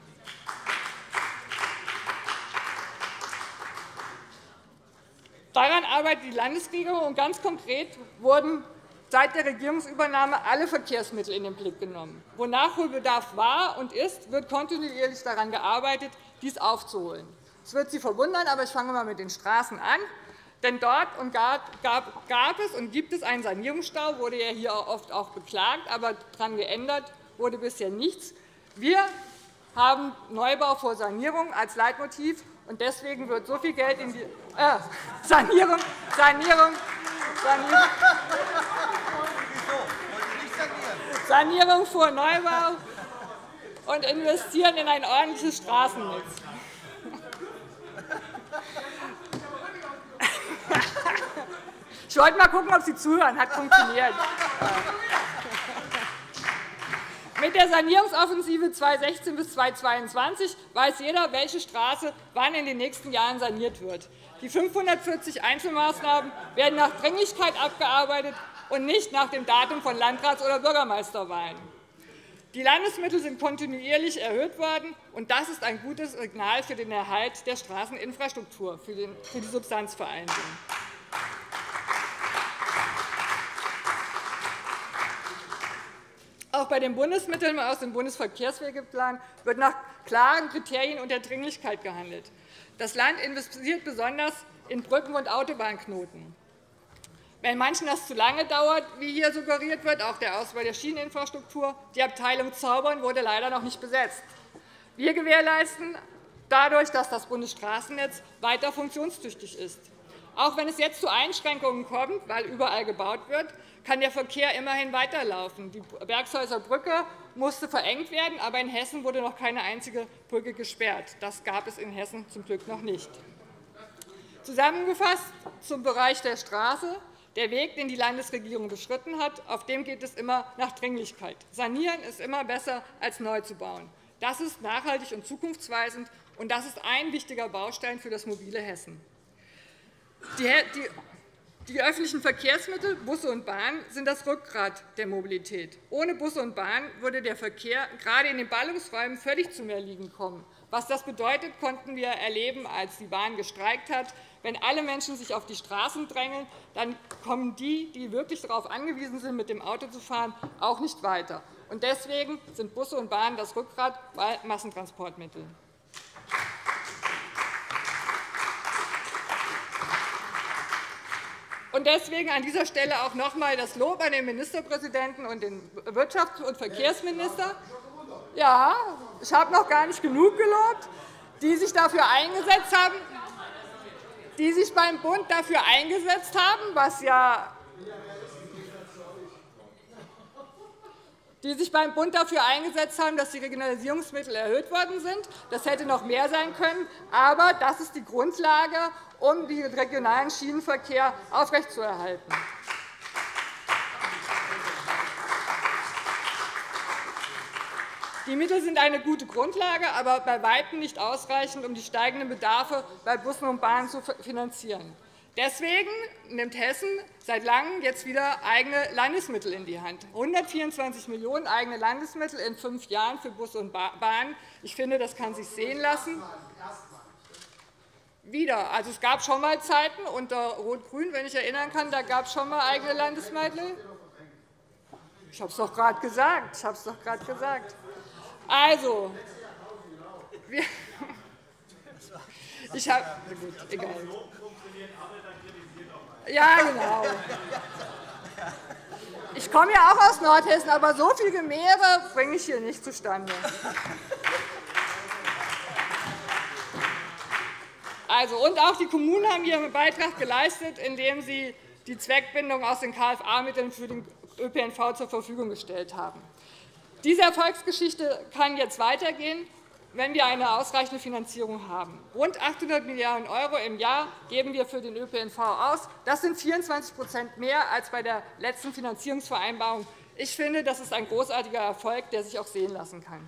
Daran arbeitet die Landesregierung, und ganz konkret wurden seit der Regierungsübernahme alle Verkehrsmittel in den Blick genommen. Wo Nachholbedarf war und ist, wird kontinuierlich daran gearbeitet, dies aufzuholen. Es wird Sie verwundern, aber ich fange einmal mit den Straßen an. Denn dort gab es und gibt es einen Sanierungsstau, wurde ja hier oft auch beklagt, aber daran geändert wurde bisher nichts. Wir haben Neubau vor Sanierung als Leitmotiv, und deswegen wird so viel Geld in die äh, Sanierung, Sanierung, Sanierung, Sanierung vor Neubau und investieren in ein ordentliches Straßennetz. Ich wollte mal gucken, ob Sie zuhören. Hat funktioniert. Mit der Sanierungsoffensive zweitausendsechzehn bis zweitausendzweiundzwanzig weiß jeder, welche Straße wann in den nächsten Jahren saniert wird. Die fünfhundertvierzig Einzelmaßnahmen werden nach Dringlichkeit abgearbeitet und nicht nach dem Datum von Landrats- oder Bürgermeisterwahlen. Die Landesmittel sind kontinuierlich erhöht worden, und das ist ein gutes Signal für den Erhalt der Straßeninfrastruktur, für die Substanzvereinigung. Auch bei den Bundesmitteln aus dem Bundesverkehrswegeplan wird nach klaren Kriterien und der Dringlichkeit gehandelt. Das Land investiert besonders in Brücken und Autobahnknoten. Wenn manchen das zu lange dauert, wie hier suggeriert wird, auch der Ausbau der Schieneninfrastruktur, die Abteilung Zaubern wurde leider noch nicht besetzt. Wir gewährleisten dadurch, dass das Bundesstraßennetz weiter funktionstüchtig ist. Auch wenn es jetzt zu Einschränkungen kommt, weil überall gebaut wird, kann der Verkehr immerhin weiterlaufen. Die Bergshäuser Brücke musste verengt werden, aber in Hessen wurde noch keine einzige Brücke gesperrt. Das gab es in Hessen zum Glück noch nicht. Zusammengefasst zum Bereich der Straße: Der Weg, den die Landesregierung beschritten hat, auf dem geht es immer nach Dringlichkeit. Sanieren ist immer besser, als neu zu bauen. Das ist nachhaltig und zukunftsweisend, und das ist ein wichtiger Baustein für das mobile Hessen. Die, die, die öffentlichen Verkehrsmittel, Busse und Bahn, sind das Rückgrat der Mobilität. Ohne Busse und Bahn würde der Verkehr gerade in den Ballungsräumen völlig zum Erliegen kommen. Was das bedeutet, konnten wir erleben, als die Bahn gestreikt hat. Wenn alle Menschen sich auf die Straßen drängeln, dann kommen die, die wirklich darauf angewiesen sind, mit dem Auto zu fahren, auch nicht weiter. Und deswegen sind Busse und Bahnen das Rückgrat bei Massentransportmitteln. Und deswegen an dieser Stelle auch noch einmal das Lob an den Ministerpräsidenten und den Wirtschafts- und Verkehrsminister. Ja, ich habe noch gar nicht genug gelobt, die sich dafür eingesetzt haben, die sich beim Bund dafür eingesetzt haben, was ja die sich beim Bund dafür eingesetzt haben, dass die Regionalisierungsmittel erhöht worden sind. Das hätte noch mehr sein können, aber das ist die Grundlage, um den regionalen Schienenverkehr aufrechtzuerhalten. Die Mittel sind eine gute Grundlage, aber bei Weitem nicht ausreichend, um die steigenden Bedarfe bei Bussen und Bahnen zu finanzieren. Deswegen nimmt Hessen seit Langem jetzt wieder eigene Landesmittel in die Hand. hundertvierundzwanzig Millionen € eigene Landesmittel in fünf Jahren für Busse und Bahnen. Ich finde, das kann sich sehen lassen. Wieder. Also, es gab schon einmal Zeiten unter Rot-Grün, wenn ich erinnern kann, da gab es schon einmal eigene Landesmittel. Ich habe es doch gerade gesagt. Ich habe es doch gerade gesagt. Also, wir Ich habe, gut, egal. Ja, genau. Ich komme ja auch aus Nordhessen, aber so viel Gemehre bringe ich hier nicht zustande. Also, und auch die Kommunen haben ihren Beitrag geleistet, indem sie die Zweckbindung aus den K F A-Mitteln für den Ö P N V zur Verfügung gestellt haben. Diese Erfolgsgeschichte kann jetzt weitergehen, wenn wir eine ausreichende Finanzierung haben. Rund achthundert Milliarden € im Jahr geben wir für den Ö P N V aus. Das sind vierundzwanzig Prozent mehr als bei der letzten Finanzierungsvereinbarung. Ich finde, das ist ein großartiger Erfolg, der sich auch sehen lassen kann.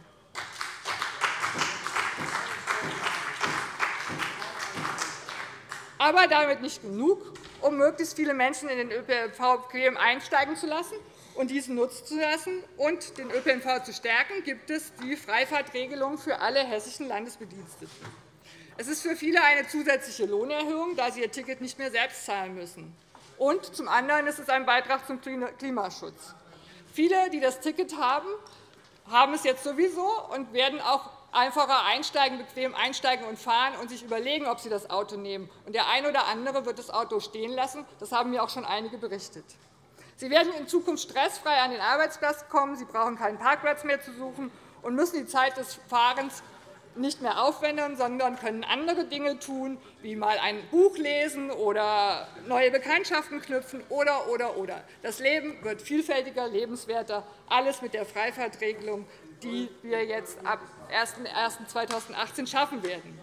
Aber damit nicht genug, um möglichst viele Menschen in den Ö P N V bequem einsteigen zu lassen und diesen nutzen zu lassen und den Ö P N V zu stärken, gibt es die Freifahrtregelung für alle hessischen Landesbediensteten. Es ist für viele eine zusätzliche Lohnerhöhung, da sie ihr Ticket nicht mehr selbst zahlen müssen. Und zum anderen ist es ein Beitrag zum Klimaschutz. Viele, die das Ticket haben, haben es jetzt sowieso und werden auch einfacher einsteigen, bequem einsteigen und fahren und sich überlegen, ob sie das Auto nehmen. Und der eine oder andere wird das Auto stehen lassen. Das haben mir auch schon einige berichtet. Sie werden in Zukunft stressfrei an den Arbeitsplatz kommen. Sie brauchen keinen Parkplatz mehr zu suchen und müssen die Zeit des Fahrens nicht mehr aufwenden, sondern können andere Dinge tun, wie mal ein Buch lesen oder neue Bekanntschaften knüpfen oder, oder, oder. Das Leben wird vielfältiger, lebenswerter, alles mit der Freifahrtregelung, die wir jetzt ab ersten ersten zweitausendachtzehn schaffen werden.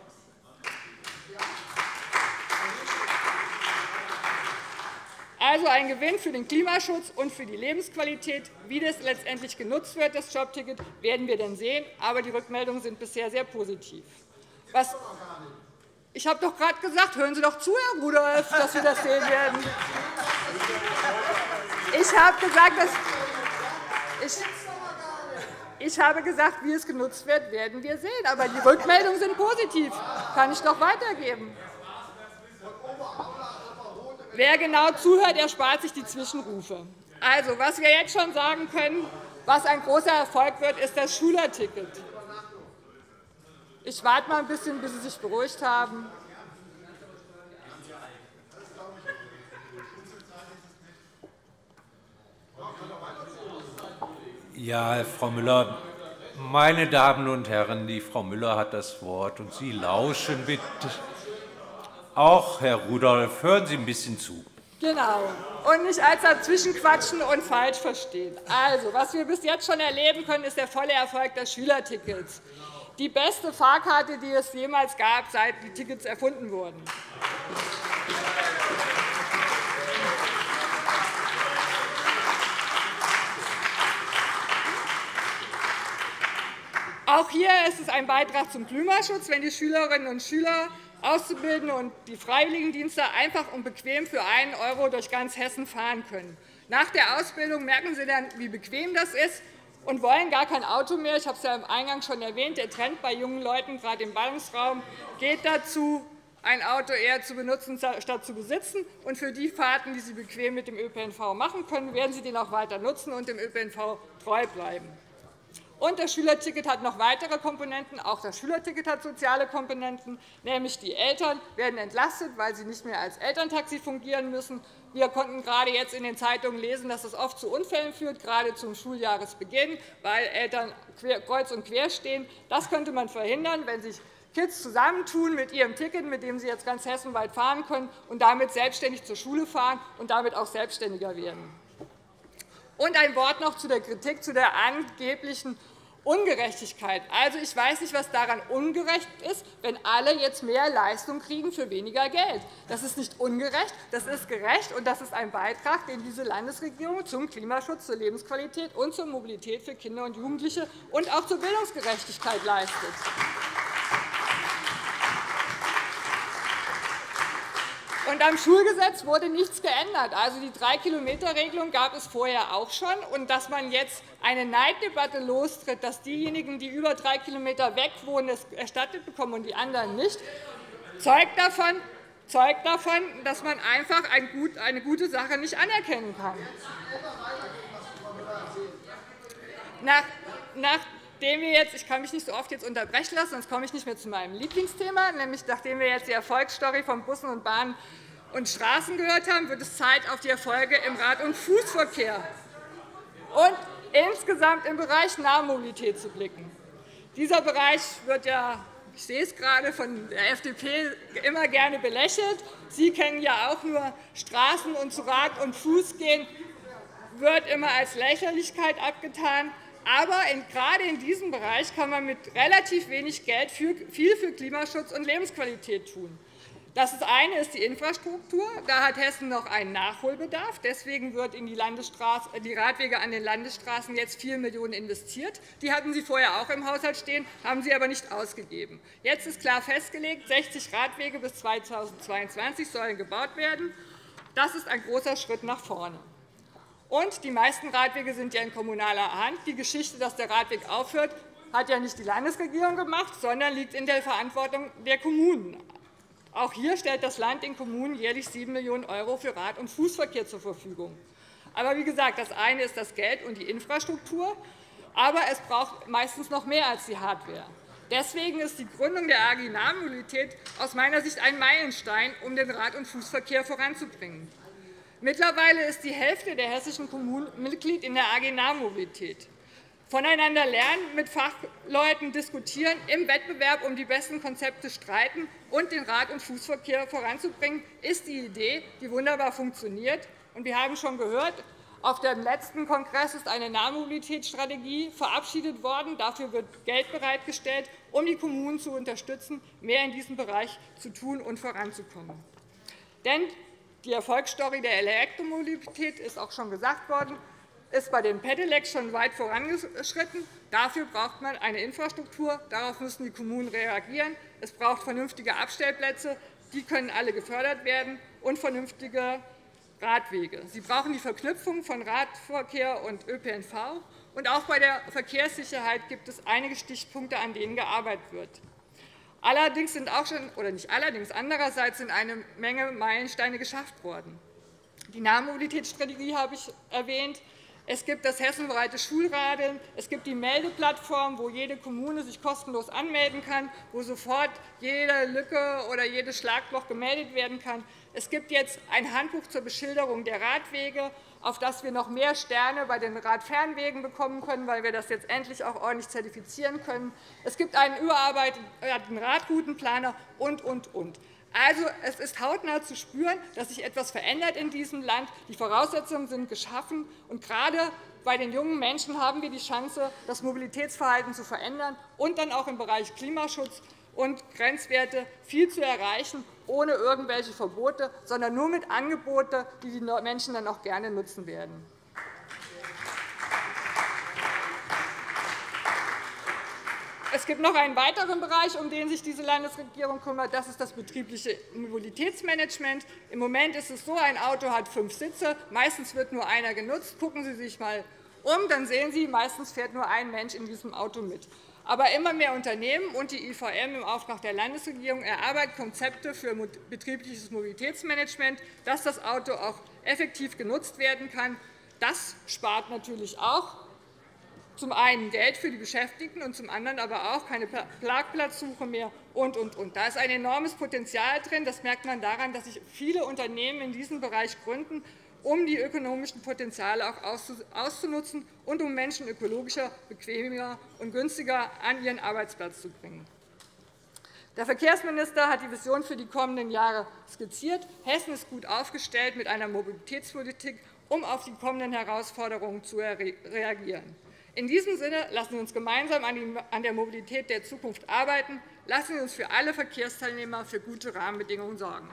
Also ein Gewinn für den Klimaschutz und für die Lebensqualität. Wie das letztendlich genutzt wird, das Jobticket, werden wir dann sehen. Aber die Rückmeldungen sind bisher sehr positiv. Was ich habe doch gerade gesagt, hören Sie doch zu, Herr Rudolph, dass wir das sehen werden. Ich habe gesagt, dass ich Ich habe gesagt, wie es genutzt wird, werden wir sehen. Aber die Rückmeldungen sind positiv. Kann ich doch weitergeben. Wer genau zuhört, erspart sich die Zwischenrufe. Also, was wir jetzt schon sagen können, was ein großer Erfolg wird, ist das Schülerticket. Ich warte mal ein bisschen, bis Sie sich beruhigt haben. Ja, Frau Müller, meine Damen und Herren, die Frau Müller hat das Wort, und Sie lauschen bitte. Auch, Herr Rudolph, hören Sie ein bisschen zu. Genau. Und nicht als dazwischen quatschen und falsch verstehen. Also, was wir bis jetzt schon erleben können, ist der volle Erfolg des Schülertickets. Die beste Fahrkarte, die es jemals gab, seit die Tickets erfunden wurden. Auch hier ist es ein Beitrag zum Klimaschutz, wenn die Schülerinnen und Schüler, Auszubildende und die Freiwilligendienste einfach und bequem für einen Euro durch ganz Hessen fahren können. Nach der Ausbildung merken sie dann, wie bequem das ist, und wollen gar kein Auto mehr. Ich habe es ja im Eingang schon erwähnt. Der Trend bei jungen Leuten, gerade im Ballungsraum, geht dazu, ein Auto eher zu benutzen, statt zu besitzen. Und für die Fahrten, die sie bequem mit dem Ö P N V machen können, werden sie den auch weiter nutzen und dem Ö P N V treu bleiben. Und das Schülerticket hat noch weitere Komponenten. Auch das Schülerticket hat soziale Komponenten, nämlich die Eltern werden entlastet, weil sie nicht mehr als Elterntaxi fungieren müssen. Wir konnten gerade jetzt in den Zeitungen lesen, dass es oft zu Unfällen führt, gerade zum Schuljahresbeginn, weil Eltern kreuz und quer stehen. Das könnte man verhindern, wenn sich Kids zusammentun mit ihrem Ticket, mit dem sie jetzt ganz hessenweit fahren können, und damit selbstständig zur Schule fahren und damit auch selbstständiger werden. Und ein Wort noch zu der Kritik, zu der angeblichen Ungerechtigkeit. Also, ich weiß nicht, was daran ungerecht ist, wenn alle jetzt mehr Leistung kriegen für weniger Geld. Das ist nicht ungerecht, das ist gerecht, und das ist ein Beitrag, den diese Landesregierung zum Klimaschutz, zur Lebensqualität und zur Mobilität für Kinder und Jugendliche und auch zur Bildungsgerechtigkeit leistet. Und am Schulgesetz wurde nichts geändert. Also die drei Kilometer Regelung gab es vorher auch schon. Und dass man jetzt eine Neiddebatte lostritt, dass diejenigen, die über drei Kilometer weg wohnen, es erstattet bekommen und die anderen nicht, zeugt davon, zeugt davon dass man einfach eine gute Sache nicht anerkennen kann. Nach, nach nachdem wir jetzt, ich kann mich nicht so oft jetzt unterbrechen lassen, sonst komme ich nicht mehr zu meinem Lieblingsthema, nämlich nachdem wir jetzt die Erfolgsstory von Bussen und Bahnen und Straßen gehört haben, wird es Zeit, auf die Erfolge im Rad- und Fußverkehr und insgesamt im Bereich Nahmobilität zu blicken. Dieser Bereich wird ja, ich sehe es gerade, von der F D P immer gerne belächelt. Sie kennen ja auch nur Straßen, und zu Rad und Fuß gehen wird immer als Lächerlichkeit abgetan. Aber in, gerade in diesem Bereich kann man mit relativ wenig Geld viel für Klimaschutz und Lebensqualität tun. Das eine ist die Infrastruktur. Da hat Hessen noch einen Nachholbedarf. Deswegen wird in die, die Radwege an den Landesstraßen jetzt vier Millionen € investiert. Die hatten Sie vorher auch im Haushalt stehen, haben Sie aber nicht ausgegeben. Jetzt ist klar festgelegt, sechzig Radwege bis zweitausendzweiundzwanzig sollen gebaut werden. Das ist ein großer Schritt nach vorne. Und die meisten Radwege sind ja in kommunaler Hand. Die Geschichte, dass der Radweg aufhört, hat ja nicht die Landesregierung gemacht, sondern liegt in der Verantwortung der Kommunen. Auch hier stellt das Land den Kommunen jährlich sieben Millionen € für Rad- und Fußverkehr zur Verfügung. Aber wie gesagt, das eine ist das Geld und die Infrastruktur, aber es braucht meistens noch mehr als die Hardware. Deswegen ist die Gründung der A G Nahmobilität aus meiner Sicht ein Meilenstein, um den Rad- und Fußverkehr voranzubringen. Mittlerweile ist die Hälfte der hessischen Kommunen Mitglied in der A G Nahmobilität. Voneinander lernen, mit Fachleuten diskutieren, im Wettbewerb um die besten Konzepte streiten und den Rad- und Fußverkehr voranzubringen, ist die Idee, die wunderbar funktioniert. Und wir haben schon gehört, auf dem letzten Kongress ist eine Nahmobilitätsstrategie verabschiedet worden. Dafür wird Geld bereitgestellt, um die Kommunen zu unterstützen, mehr in diesem Bereich zu tun und voranzukommen. Denn die Erfolgsstory der Elektromobilität ist auch schon gesagt worden, ist bei den Pedelecs schon weit vorangeschritten. Dafür braucht man eine Infrastruktur. Darauf müssen die Kommunen reagieren. Es braucht vernünftige Abstellplätze. Die können alle gefördert werden, und vernünftige Radwege. Sie brauchen die Verknüpfung von Radverkehr und Ö P N V. Und auch bei der Verkehrssicherheit gibt es einige Stichpunkte, an denen gearbeitet wird. Allerdings sind auch schon, oder nicht allerdings, andererseits sind eine Menge Meilensteine geschafft worden. Die Nahmobilitätsstrategie habe ich erwähnt. Es gibt das hessenweite Schulradeln, es gibt die Meldeplattform, wo jede Kommune sich kostenlos anmelden kann, wo sofort jede Lücke oder jedes Schlagloch gemeldet werden kann. Es gibt jetzt ein Handbuch zur Beschilderung der Radwege, auf das wir noch mehr Sterne bei den Radfernwegen bekommen können, weil wir das jetzt endlich auch ordentlich zertifizieren können. Es gibt einen überarbeiteten Radroutenplaner und, und, und. Also, es ist hautnah zu spüren, dass sich etwas verändert in diesem Land. Die Voraussetzungen sind geschaffen. Und gerade bei den jungen Menschen haben wir die Chance, das Mobilitätsverhalten zu verändern und dann auch im Bereich Klimaschutz und Grenzwerte viel zu erreichen, ohne irgendwelche Verbote, sondern nur mit Angeboten, die die Menschen dann auch gerne nutzen werden. Es gibt noch einen weiteren Bereich, um den sich diese Landesregierung kümmert. Das ist das betriebliche Mobilitätsmanagement. Im Moment ist es so, ein Auto hat fünf Sitze. Meistens wird nur einer genutzt. Gucken Sie sich einmal um, dann sehen Sie, meistens fährt nur ein Mensch in diesem Auto mit. Aber immer mehr Unternehmen und die I V M im Auftrag der Landesregierung erarbeiten Konzepte für betriebliches Mobilitätsmanagement, dass das Auto auch effektiv genutzt werden kann. Das spart natürlich auch zum einen Geld für die Beschäftigten und zum anderen aber auch keine Parkplatzsuche mehr und, und, und. Da ist ein enormes Potenzial drin. Das merkt man daran, dass sich viele Unternehmen in diesem Bereich gründen, um die ökonomischen Potenziale auch auszunutzen und um Menschen ökologischer, bequemer und günstiger an ihren Arbeitsplatz zu bringen. Der Verkehrsminister hat die Vision für die kommenden Jahre skizziert. Hessen ist gut aufgestellt mit einer Mobilitätspolitik, um auf die kommenden Herausforderungen zu reagieren. In diesem Sinne lassen Sie uns gemeinsam an der Mobilität der Zukunft arbeiten. Lassen Sie uns für alle Verkehrsteilnehmer für gute Rahmenbedingungen sorgen.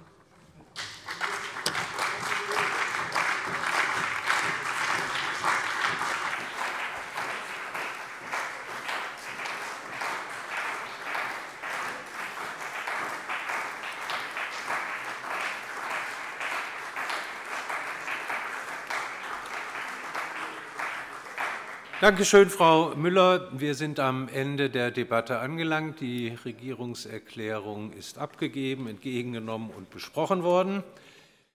Danke schön, Frau Müller. Wir sind am Ende der Debatte angelangt. Die Regierungserklärung ist abgegeben, entgegengenommen und besprochen worden.